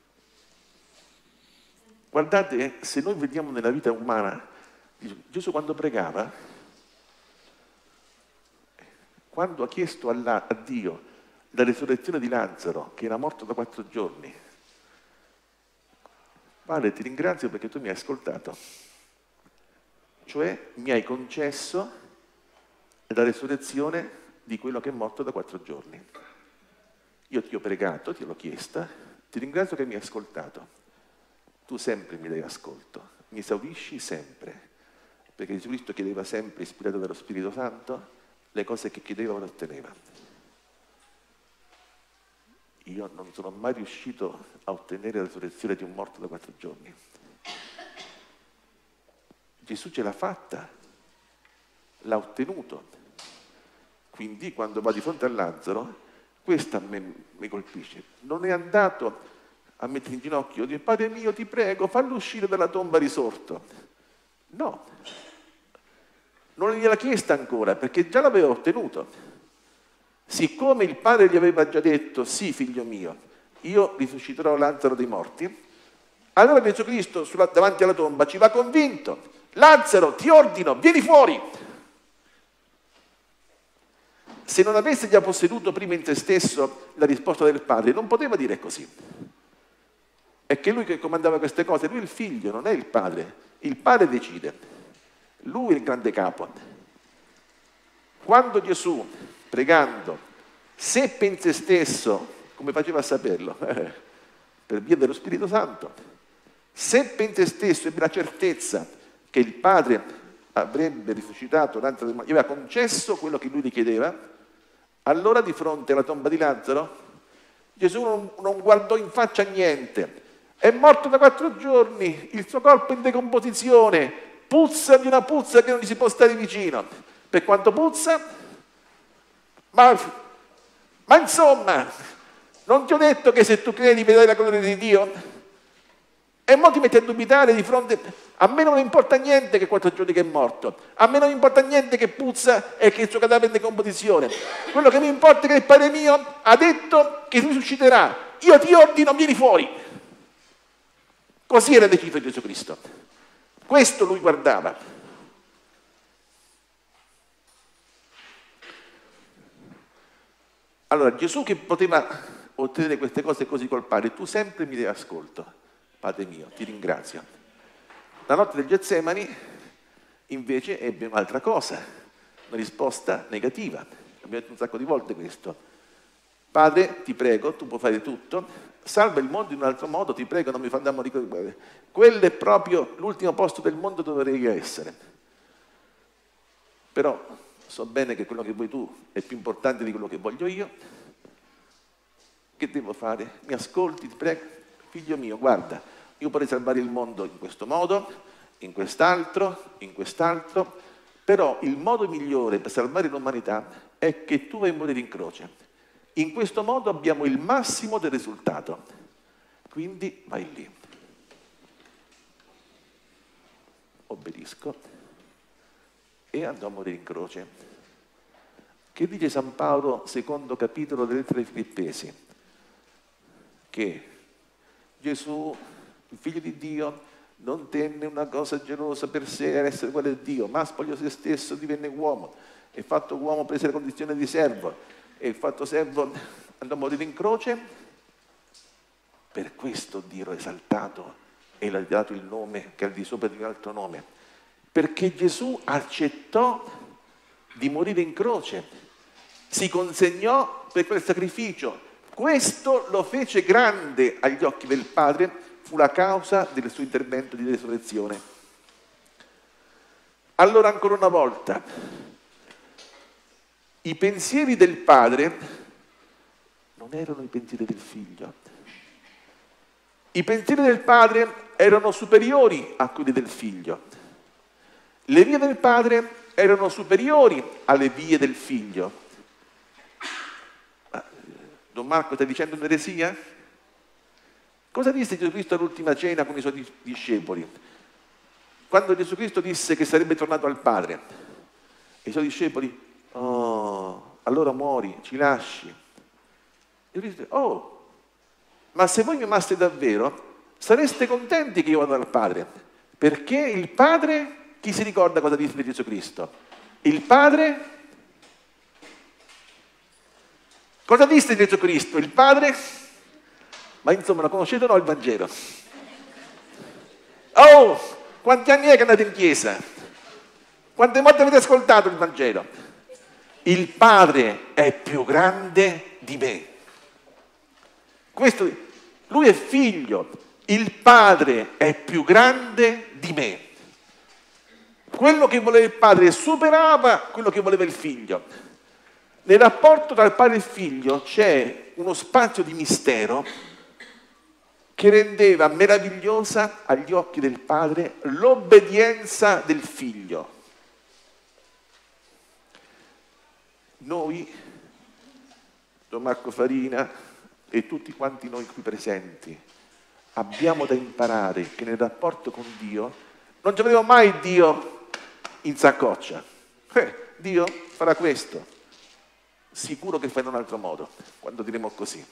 Guardate, se noi vediamo nella vita umana, Gesù quando pregava, quando ha chiesto a Dio la risurrezione di Lazzaro, che era morto da 4 giorni. Padre, ti ringrazio perché tu mi hai ascoltato, cioè mi hai concesso la risurrezione di quello che è morto da 4 giorni. Io ti ho pregato, ti l'ho chiesta, ti ringrazio che mi hai ascoltato. Tu sempre mi dai ascolto, mi esaudisci sempre, perché Gesù Cristo chiedeva sempre, ispirato dallo Spirito Santo, le cose che chiedeva le otteneva. Io non sono mai riuscito a ottenere la risurrezione di un morto da 4 giorni. Gesù ce l'ha fatta, l'ha ottenuto. Quindi quando va di fronte a Lazzaro, questo a me mi colpisce. Non è andato a mettere in ginocchio e dire: Padre mio, ti prego, fallo uscire dalla tomba risorto. No, non gliel'ha chiesta ancora, perché già l'aveva ottenuto. Siccome il padre gli aveva già detto: sì, figlio mio, io risusciterò Lazzaro dei morti, allora Gesù Cristo davanti alla tomba ci va convinto: Lazzaro, ti ordino, vieni fuori. Se non avesse già posseduto prima in se stesso la risposta del padre, non poteva dire così. È che lui che comandava queste cose, lui è il figlio, non è il padre decide, lui è il grande capo. Quando Gesù, pregando, seppe in se stesso, come faceva a saperlo? Per via dello Spirito Santo, seppe in se stesso, ebbe la certezza che il Padre avrebbe risuscitato Lazzaro dei morti, gli aveva concesso quello che lui gli chiedeva. Allora di fronte alla tomba di Lazzaro, Gesù non guardò in faccia niente. È morto da 4 giorni, il suo corpo è in decomposizione, puzza di una puzza che non gli si può stare vicino. Per quanto puzza, ma insomma, non ti ho detto che se tu credi vedrai la gloria di Dio? E mo ti metti a dubitare di fronte... A me non importa niente che 4 giorni che è morto, a me non importa niente che puzza e che il suo cadavere è in decomposizione. Quello che mi importa è che il Padre mio ha detto che risusciterà. Io ti ordino, vieni fuori. Così era deciso Gesù Cristo. Questo lui guardava. Allora, Gesù che poteva ottenere queste cose così col Padre, tu sempre mi dai ascolto, Padre mio, ti ringrazio. La notte del Getsemani invece ebbe un'altra cosa, una risposta negativa. Abbiamo detto un sacco di volte questo. Padre, ti prego, tu puoi fare tutto, salva il mondo in un altro modo, ti prego, non mi fa andare a morire. Quello è proprio l'ultimo posto del mondo dove dovrei essere. Però so bene che quello che vuoi tu è più importante di quello che voglio io. Che devo fare? Mi ascolti, ti prego? Figlio mio, guarda, io potrei salvare il mondo in questo modo, in quest'altro, però il modo migliore per salvare l'umanità è che tu vai a morire in croce. In questo modo abbiamo il massimo del risultato. Quindi vai lì. Obbedisco e andò a morire in croce. Che dice San Paolo, secondo capitolo delle lettere ai Filippesi? Che Gesù, il figlio di Dio, non tenne una cosa gelosa per sé ad essere uguale a Dio, ma spogliò se stesso, divenne uomo, e fatto uomo prese la condizione di servo, e fatto servo andò a morire in croce. Per questo Dio l'ha esaltato e gli ha dato il nome che è al di sopra di un altro nome, perché Gesù accettò di morire in croce, si consegnò per quel sacrificio. Questo lo fece grande agli occhi del Padre, fu la causa del suo intervento di resurrezione. Allora, ancora una volta, i pensieri del Padre non erano i pensieri del Figlio. I pensieri del Padre erano superiori a quelli del Figlio. Le vie del Padre erano superiori alle vie del Figlio. Don Marco sta dicendo un'eresia? Cosa disse Gesù Cristo all'ultima cena con i suoi discepoli? Quando Gesù Cristo disse che sarebbe tornato al Padre, e i suoi discepoli: oh, allora muori, ci lasci. E lui disse: oh, ma se voi mi amaste davvero, sareste contenti che io vado al Padre, perché il Padre, chi si ricorda cosa disse di Gesù Cristo? Il Padre Cosa disse Gesù Cristo? Il Padre? Ma insomma, lo conoscete o no il Vangelo? Oh, quanti anni è che andate in chiesa? Quante volte avete ascoltato il Vangelo? Il Padre è più grande di me. Lui è figlio, il Padre è più grande di me. Quello che voleva il Padre superava quello che voleva il figlio. Nel rapporto tra il Padre e il figlio c'è uno spazio di mistero che rendeva meravigliosa agli occhi del Padre l'obbedienza del figlio. Noi, Don Marco Farina e tutti quanti noi qui presenti, abbiamo da imparare che nel rapporto con Dio non ci avremo mai Dio in saccoccia. Dio farà questo, sicuro che fa in un altro modo, quando diremo così.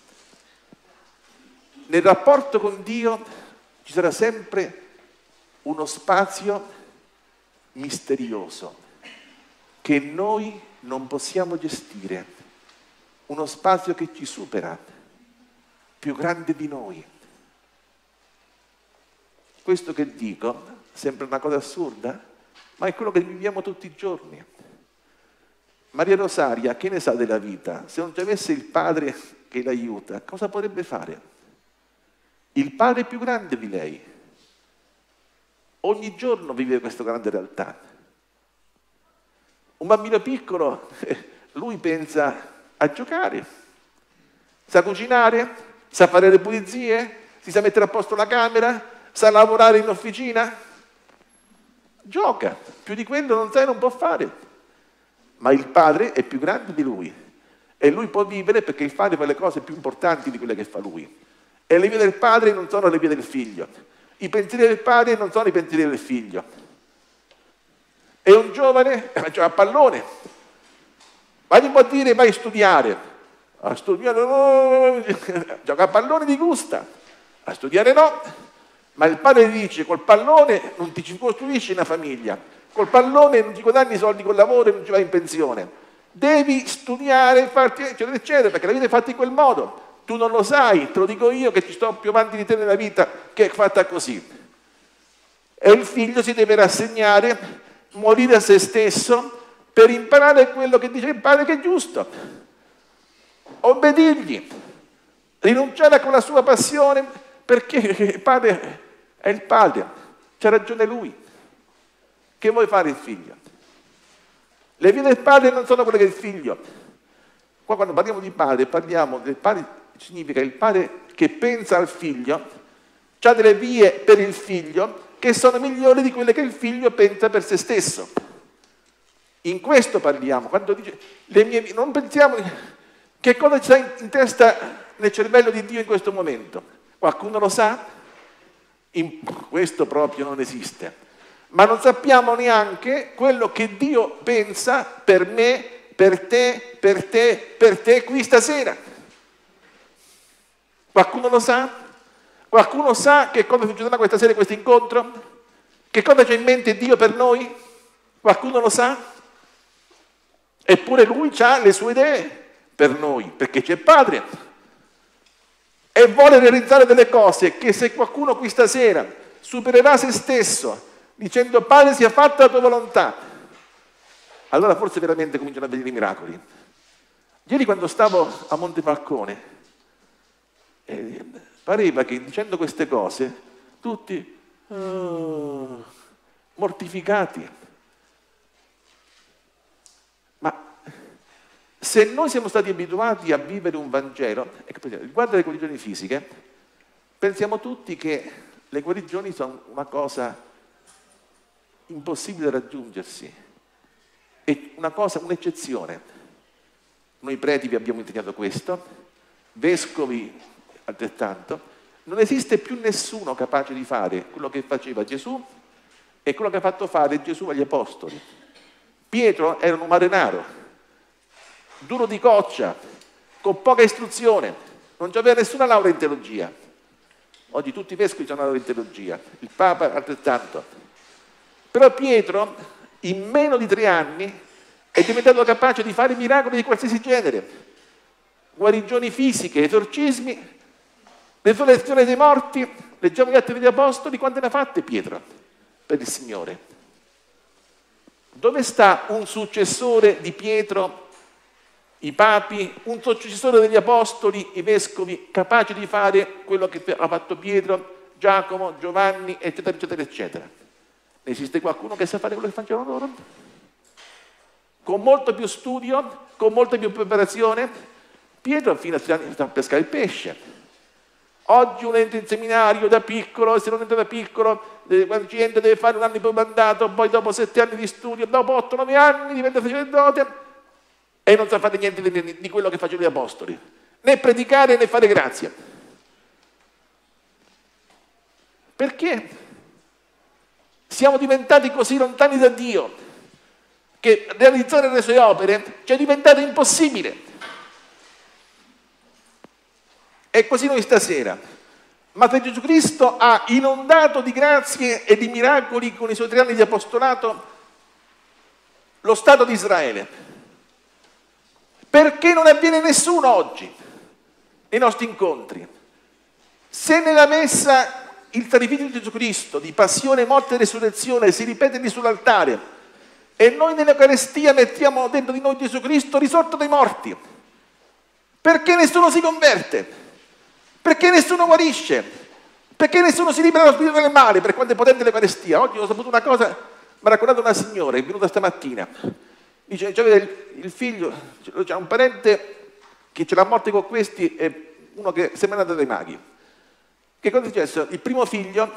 Nel rapporto con Dio ci sarà sempre uno spazio misterioso che noi non possiamo gestire, uno spazio che ci supera, più grande di noi. Questo che dico sembra una cosa assurda, ma è quello che viviamo tutti i giorni. Maria Rosaria, che ne sa della vita? Se non ci avesse il Padre che l'aiuta, cosa potrebbe fare? Il Padre è più grande di lei. Ogni giorno vive questa grande realtà. Un bambino piccolo, lui pensa a giocare, sa cucinare, sa fare le pulizie, si sa mettere a posto la camera, sa lavorare in officina. Gioca, più di quello non sa e non può fare. Ma il Padre è più grande di lui e lui può vivere perché il Padre fa le cose più importanti di quelle che fa lui. E le vie del Padre non sono le vie del Figlio. I pensieri del Padre non sono i pensieri del Figlio. E un giovane gioca a pallone, ma gli può dire vai a studiare. A studiare no, gioca a pallone ti gusta, a studiare no. Ma il padre gli dice col pallone non ti ci costruisci una famiglia, col pallone non ti guadagni soldi col lavoro e non ci vai in pensione. Devi studiare, farti, eccetera, eccetera, perché la vita è fatta in quel modo. Tu non lo sai, te lo dico io che ci sto più avanti di te nella vita, che è fatta così. E il figlio si deve rassegnare, morire a se stesso per imparare quello che dice il padre che è giusto. Obbedirgli, rinunciare a quella sua passione perché il padre è il padre, c'ha ragione lui. Che vuoi fare il figlio? Le vie del padre non sono quelle del figlio. Qua quando parliamo di padre, parliamo del padre, significa il padre che pensa al figlio, ha delle vie per il figlio che sono migliori di quelle che il figlio pensa per se stesso. In questo parliamo, quando dice non pensiamo che cosa c'è in testa, nel cervello di Dio in questo momento. Qualcuno lo sa? Questo proprio non esiste. Ma non sappiamo neanche quello che Dio pensa per me, per te, per te, per te qui stasera. Qualcuno lo sa? Qualcuno sa che cosa succederà questa sera in questo incontro? Che cosa c'è in mente Dio per noi? Qualcuno lo sa? Eppure Lui ha le sue idee per noi, perché c'è Padre. E vuole realizzare delle cose che se qualcuno qui stasera supererà se stesso, dicendo Padre sia fatta la tua volontà, allora forse veramente cominciano a vedere i miracoli. Ieri quando stavo a Montefalcone, pareva che dicendo queste cose tutti mortificati. Ma se noi siamo stati abituati a vivere un Vangelo, riguardo alle guarigioni fisiche, pensiamo tutti che le guarigioni sono una cosa impossibile da raggiungersi, è una cosa, un'eccezione. Noi preti vi abbiamo insegnato questo, vescovi altrettanto. Non esiste più nessuno capace di fare quello che faceva Gesù e quello che ha fatto fare Gesù agli apostoli. Pietro era un marinaro, duro di coccia, con poca istruzione, non aveva nessuna laurea in teologia. Oggi tutti i vescovi hanno una laurea in teologia, il Papa altrettanto. Però Pietro, in meno di 3 anni, è diventato capace di fare miracoli di qualsiasi genere. guarigioni fisiche, esorcismi, resurrezione dei morti. Leggiamo gli Atti degli Apostoli, quante ne ha fatte Pietro per il Signore? Dove sta un successore di Pietro, i papi, un successore degli Apostoli, i vescovi, capaci di fare quello che ha fatto Pietro, Giacomo, Giovanni, eccetera, eccetera, eccetera? Ne esiste qualcuno che sa fare quello che facevano loro? Con molto più studio, con molta più preparazione. Pietro fino a 3 anni sta a pescare il pesce. Oggi uno entra in seminario da piccolo, se non entra da piccolo, quando ci entra deve fare un anno di promandato, poi dopo 7 anni di studio, dopo 8-9 anni diventa sacerdote e non sa fare niente di quello che facevano gli apostoli, né predicare né fare grazia. Perché siamo diventati così lontani da Dio che realizzare le sue opere ci è diventato impossibile. E così noi stasera. Ma se Gesù Cristo ha inondato di grazie e di miracoli con i suoi 3 anni di apostolato lo Stato di Israele, perché non avviene nessuno oggi nei nostri incontri? Se nella messa il sacrificio di Gesù Cristo, di passione, morte e resurrezione, si ripete lì sull'altare e noi nell'Eucarestia mettiamo dentro di noi Gesù Cristo risorto dai morti, perché nessuno si converte? Perché nessuno guarisce? Perché nessuno si libera dallo spirito del male? Per quanto è potente l'Eucarestia. Oggi ho saputo una cosa, mi ha raccontato una signora, è venuta stamattina. Dice, il figlio, c'è un parente che ce l'ha morte con questi e uno che sembra andato dai maghi. Che cosa è successo? Il primo figlio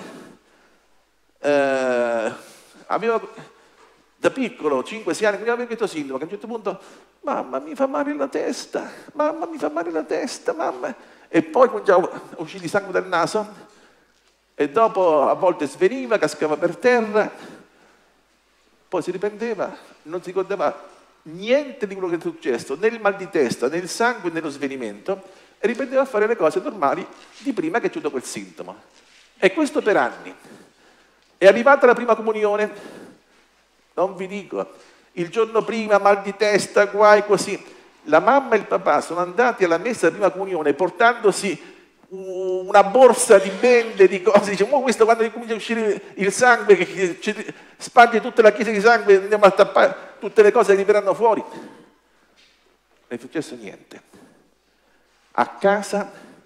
aveva da piccolo, 5-6 anni, aveva questo sintomo, che a un certo punto, mamma mi fa male la testa, mamma mi fa male la testa, mamma. E poi cominciava a uscire sangue dal naso e dopo a volte sveniva, cascava per terra, poi si riprendeva, non si ricordava niente di quello che è successo, né il mal di testa, né il sangue, né lo svenimento, e riprendeva a fare le cose normali di prima che c'è avuto quel sintomo. E questo per anni. È arrivata la prima comunione, non vi dico, il giorno prima mal di testa, guai così. La mamma e il papà sono andati alla messa della prima comunione portandosi una borsa di bende, di cose. Dice, questo quando comincia a uscire il sangue, che ci spaglia tutta la chiesa di sangue, andiamo a tappare tutte le cose che verranno fuori. Non è successo niente. A casa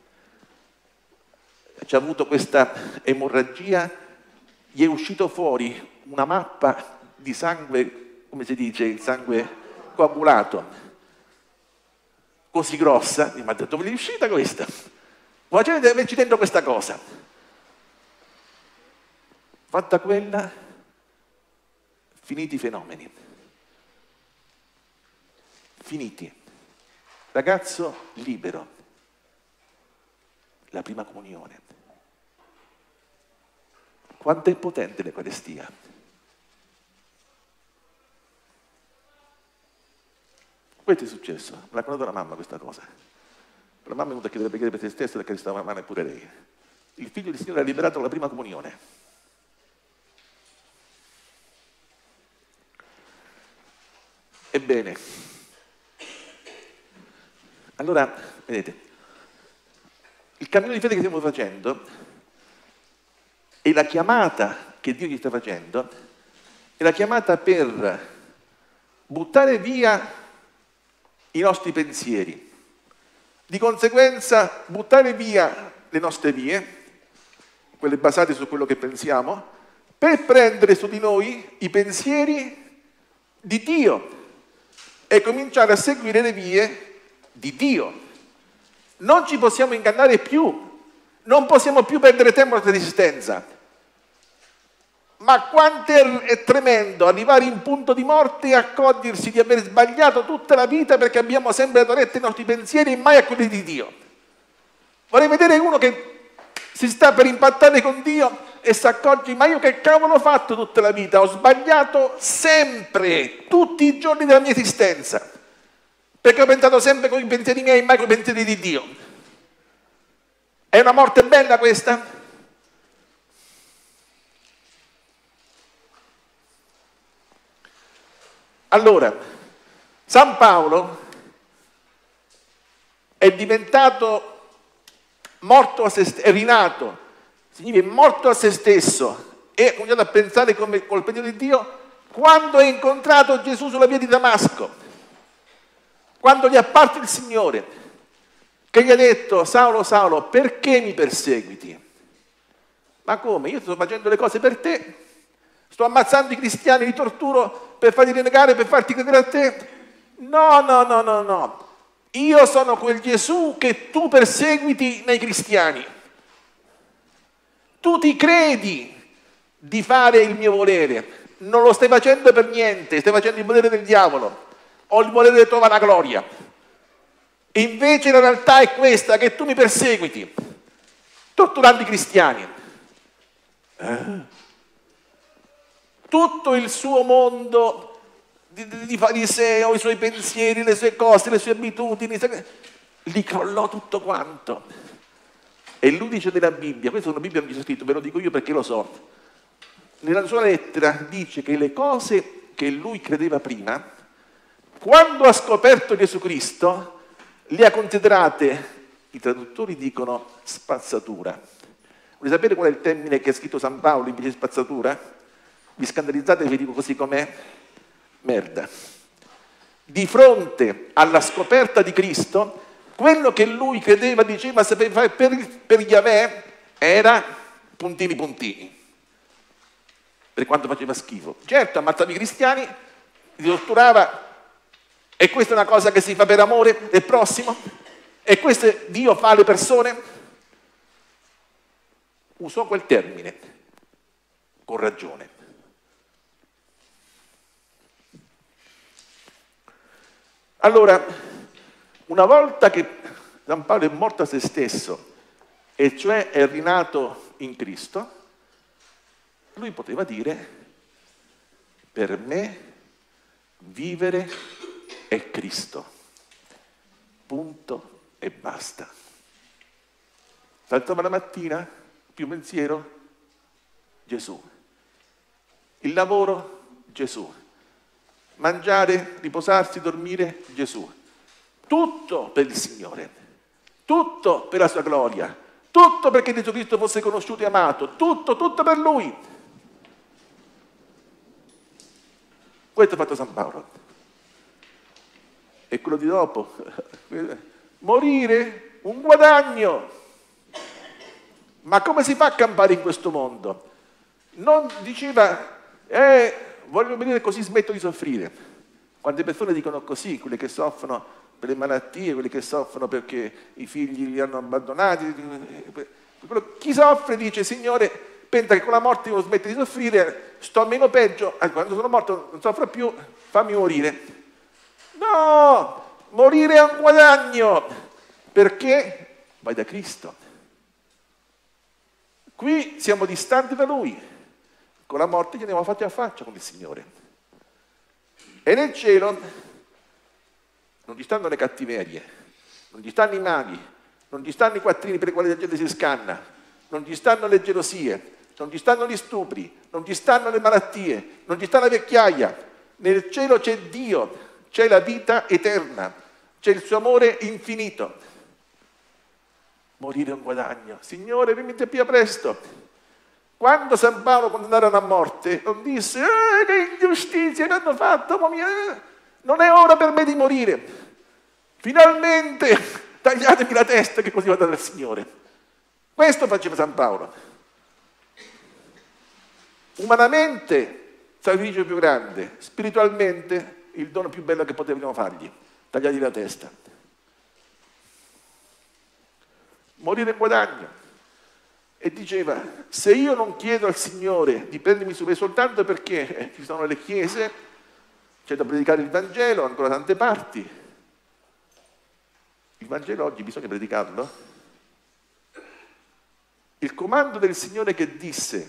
c'è avuto questa emorragia, gli è uscito fuori una mappa di sangue, come si dice, il sangue coagulato, così grossa. Mi ha detto, dove è uscita questa? Facendo di averci dentro questa cosa. Fatta quella, finiti i fenomeni. Finiti. Ragazzo libero. La prima comunione. Quanto è potente l'Eucarestia. Questo è successo, me l'ha raccontato la mamma questa cosa. La mamma è venuta a chiedere preghiere per se stessa perché stava male pure lei. Il figlio del Signore ha liberato la prima comunione. Ebbene, allora, vedete, il cammino di fede che stiamo facendo e la chiamata che Dio gli sta facendo è la chiamata per buttare via i nostri pensieri, di conseguenza buttare via le nostre vie, quelle basate su quello che pensiamo, per prendere su di noi i pensieri di Dio e cominciare a seguire le vie di Dio. Non ci possiamo ingannare più, non possiamo più perdere tempo alla resistenza. Ma quanto è tremendo arrivare in punto di morte e accorgersi di aver sbagliato tutta la vita perché abbiamo sempre dato retta ai nostri pensieri e mai a quelli di Dio. Vorrei vedere uno che si sta per impattare con Dio e si accorge, ma io che cavolo ho fatto tutta la vita? Ho sbagliato sempre, tutti i giorni della mia esistenza, perché ho pensato sempre con i pensieri miei e mai con i pensieri di Dio. È una morte bella questa? Allora, San Paolo è è diventato morto a se stesso, è rinato, significa morto a se stesso, e ha cominciato a pensare come col pensiero di Dio quando ha incontrato Gesù sulla via di Damasco, quando gli è apparso il Signore, che gli ha detto: Saulo, Saulo, perché mi perseguiti? Ma come? Io sto facendo le cose per te, sto ammazzando i cristiani, li torturo per farli rinnegare, per farti credere a te? No, no, no, no, no. Io sono quel Gesù che tu perseguiti nei cristiani. Tu ti credi di fare il mio volere, non lo stai facendo per niente, stai facendo il volere del diavolo o il volere di tua vanagloria. E invece la realtà è questa, che tu mi perseguiti, torturando i cristiani. Tutto il suo mondo di fariseo, i suoi pensieri, le sue cose, le sue abitudini, li crollò tutto quanto. E lui dice nella Bibbia, questo nella Bibbia non c'è scritto, ve lo dico io perché lo so, nella sua lettera dice che le cose che lui credeva prima, quando ha scoperto Gesù Cristo, le ha considerate, i traduttori dicono, spazzatura. Volete sapere qual è il termine che ha scritto San Paolo invece di spazzatura? Vi scandalizzate se vi dico così com'è? Merda. Di fronte alla scoperta di Cristo, quello che lui credeva, diceva, sapeva per Yahweh era puntini puntini, per quanto faceva schifo. Certo, ammazzava i cristiani, li torturava, e questa è una cosa che si fa per amore del prossimo? E questo Dio fa alle persone? Usò quel termine, con ragione. Allora, una volta che San Paolo è morto a se stesso, e cioè è rinato in Cristo, lui poteva dire: per me vivere è Cristo. Punto e basta. Saltava la mattina, più pensiero, Gesù. Il lavoro, Gesù. Mangiare, riposarsi, dormire, Gesù. Tutto per il Signore, tutto per la sua gloria, tutto perché Gesù Cristo fosse conosciuto e amato, tutto per Lui. Questo ha fatto San Paolo. E quello di dopo, morire, un guadagno. Ma come si fa a campare in questo mondo? Non diceva, voglio venire così smetto di soffrire. Quante persone dicono così, quelle che soffrono per le malattie, quelli che soffrono perché i figli li hanno abbandonati. Chi soffre dice: Signore, pensa che con la morte io smetto di soffrire, sto meno peggio, quando sono morto non soffro più, fammi morire. No, morire è un guadagno, perché vai da Cristo. Qui siamo distanti da Lui, con la morte ci andiamo faccia a faccia con il Signore. E nel cielo non ci stanno le cattiverie, non ci stanno i maghi, non ci stanno i quattrini per i quali la gente si scanna, non ci stanno le gelosie, non ci stanno gli stupri, non ci stanno le malattie, non ci sta la vecchiaia. Nel cielo c'è Dio, c'è la vita eterna, c'è il suo amore infinito. Morire è un guadagno. Signore, venite più presto. Quando San Paolo condannarono a morte, non disse: che ingiustizia che hanno fatto, mamma mia, non è ora per me di morire. Finalmente tagliatemi la testa che così vado dal Signore. Questo faceva San Paolo. Umanamente, sacrificio più grande, spiritualmente, il dono più bello che potevano fargli, tagliargli la testa. Morire in guadagno. E diceva: se io non chiedo al Signore di prendermi su soltanto perché ci sono le chiese, c'è da predicare il Vangelo, ancora tante parti. Il Vangelo oggi bisogna predicarlo. Il comando del Signore che disse: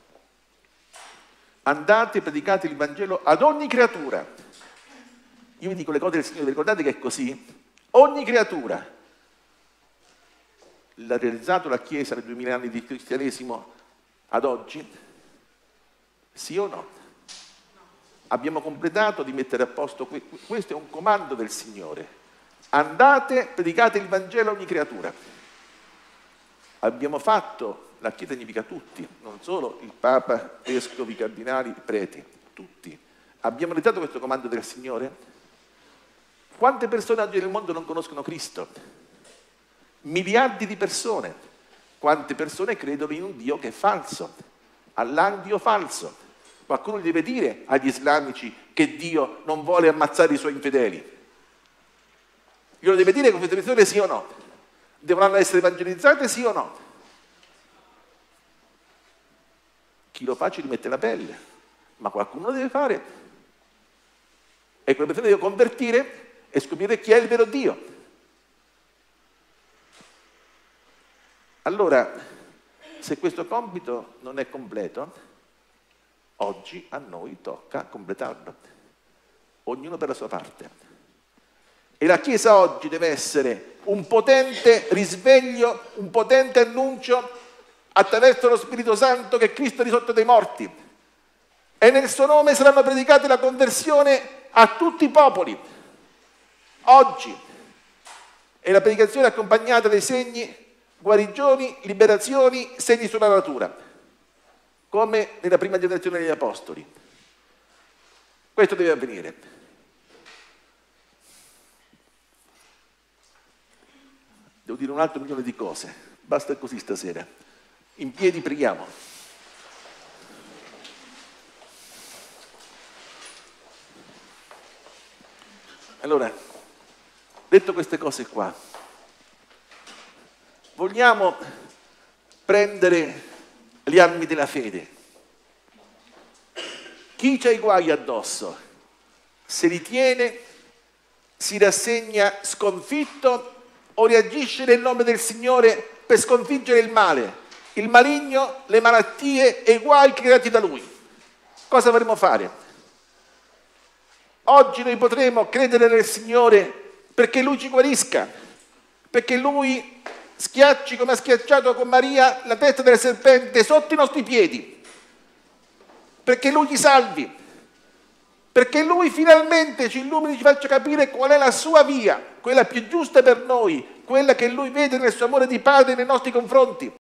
andate e predicate il Vangelo ad ogni creatura. Io vi dico le cose del Signore, vi ricordate che è così? Ogni creatura. L'ha realizzato la Chiesa nei 2000 anni di cristianesimo ad oggi? Sì o no? Abbiamo completato di mettere a posto, questo è un comando del Signore. andate, predicate il Vangelo a ogni creatura. Abbiamo fatto, la Chiesa significa tutti, non solo il Papa, vescovi, cardinali, preti, tutti. Abbiamo realizzato questo comando del Signore? Quante persone oggi nel mondo non conoscono Cristo? Miliardi di persone. Quante persone credono in un Dio che è falso, all'Andio falso. Qualcuno deve dire agli islamici che Dio non vuole ammazzare i suoi infedeli. Glielo deve dire con queste persone, sì o no? Devono essere evangelizzate, sì o no? Chi lo fa ci rimette la pelle, ma qualcuno lo deve fare. E quelle persone deve convertire e scoprire chi è il vero Dio. Allora, se questo compito non è completo, oggi a noi tocca completarlo, ognuno per la sua parte. E la Chiesa oggi deve essere un potente risveglio, un potente annuncio attraverso lo Spirito Santo che Cristo è risorto dai morti. E nel suo nome saranno predicate la conversione a tutti i popoli. Oggi è la predicazione accompagnata dai segni, guarigioni, liberazioni, segni sulla natura, come nella prima generazione degli Apostoli. Questo deve avvenire. Devo dire un altro milione di cose, basta così stasera. In piedi preghiamo. Allora, detto queste cose qua, vogliamo prendere le armi della fede. Chi c'ha i guai addosso, se li tiene, si rassegna sconfitto o reagisce nel nome del Signore per sconfiggere il male, il maligno, le malattie e i guai creati da Lui. Cosa vorremmo fare? Oggi noi potremo credere nel Signore perché Lui ci guarisca, perché Lui schiacci come ha schiacciato con Maria la testa del serpente sotto i nostri piedi, perché Lui ci salvi, perché Lui finalmente ci illumini, ci faccia capire qual è la sua via, quella più giusta per noi, quella che Lui vede nel suo amore di Padre nei nostri confronti.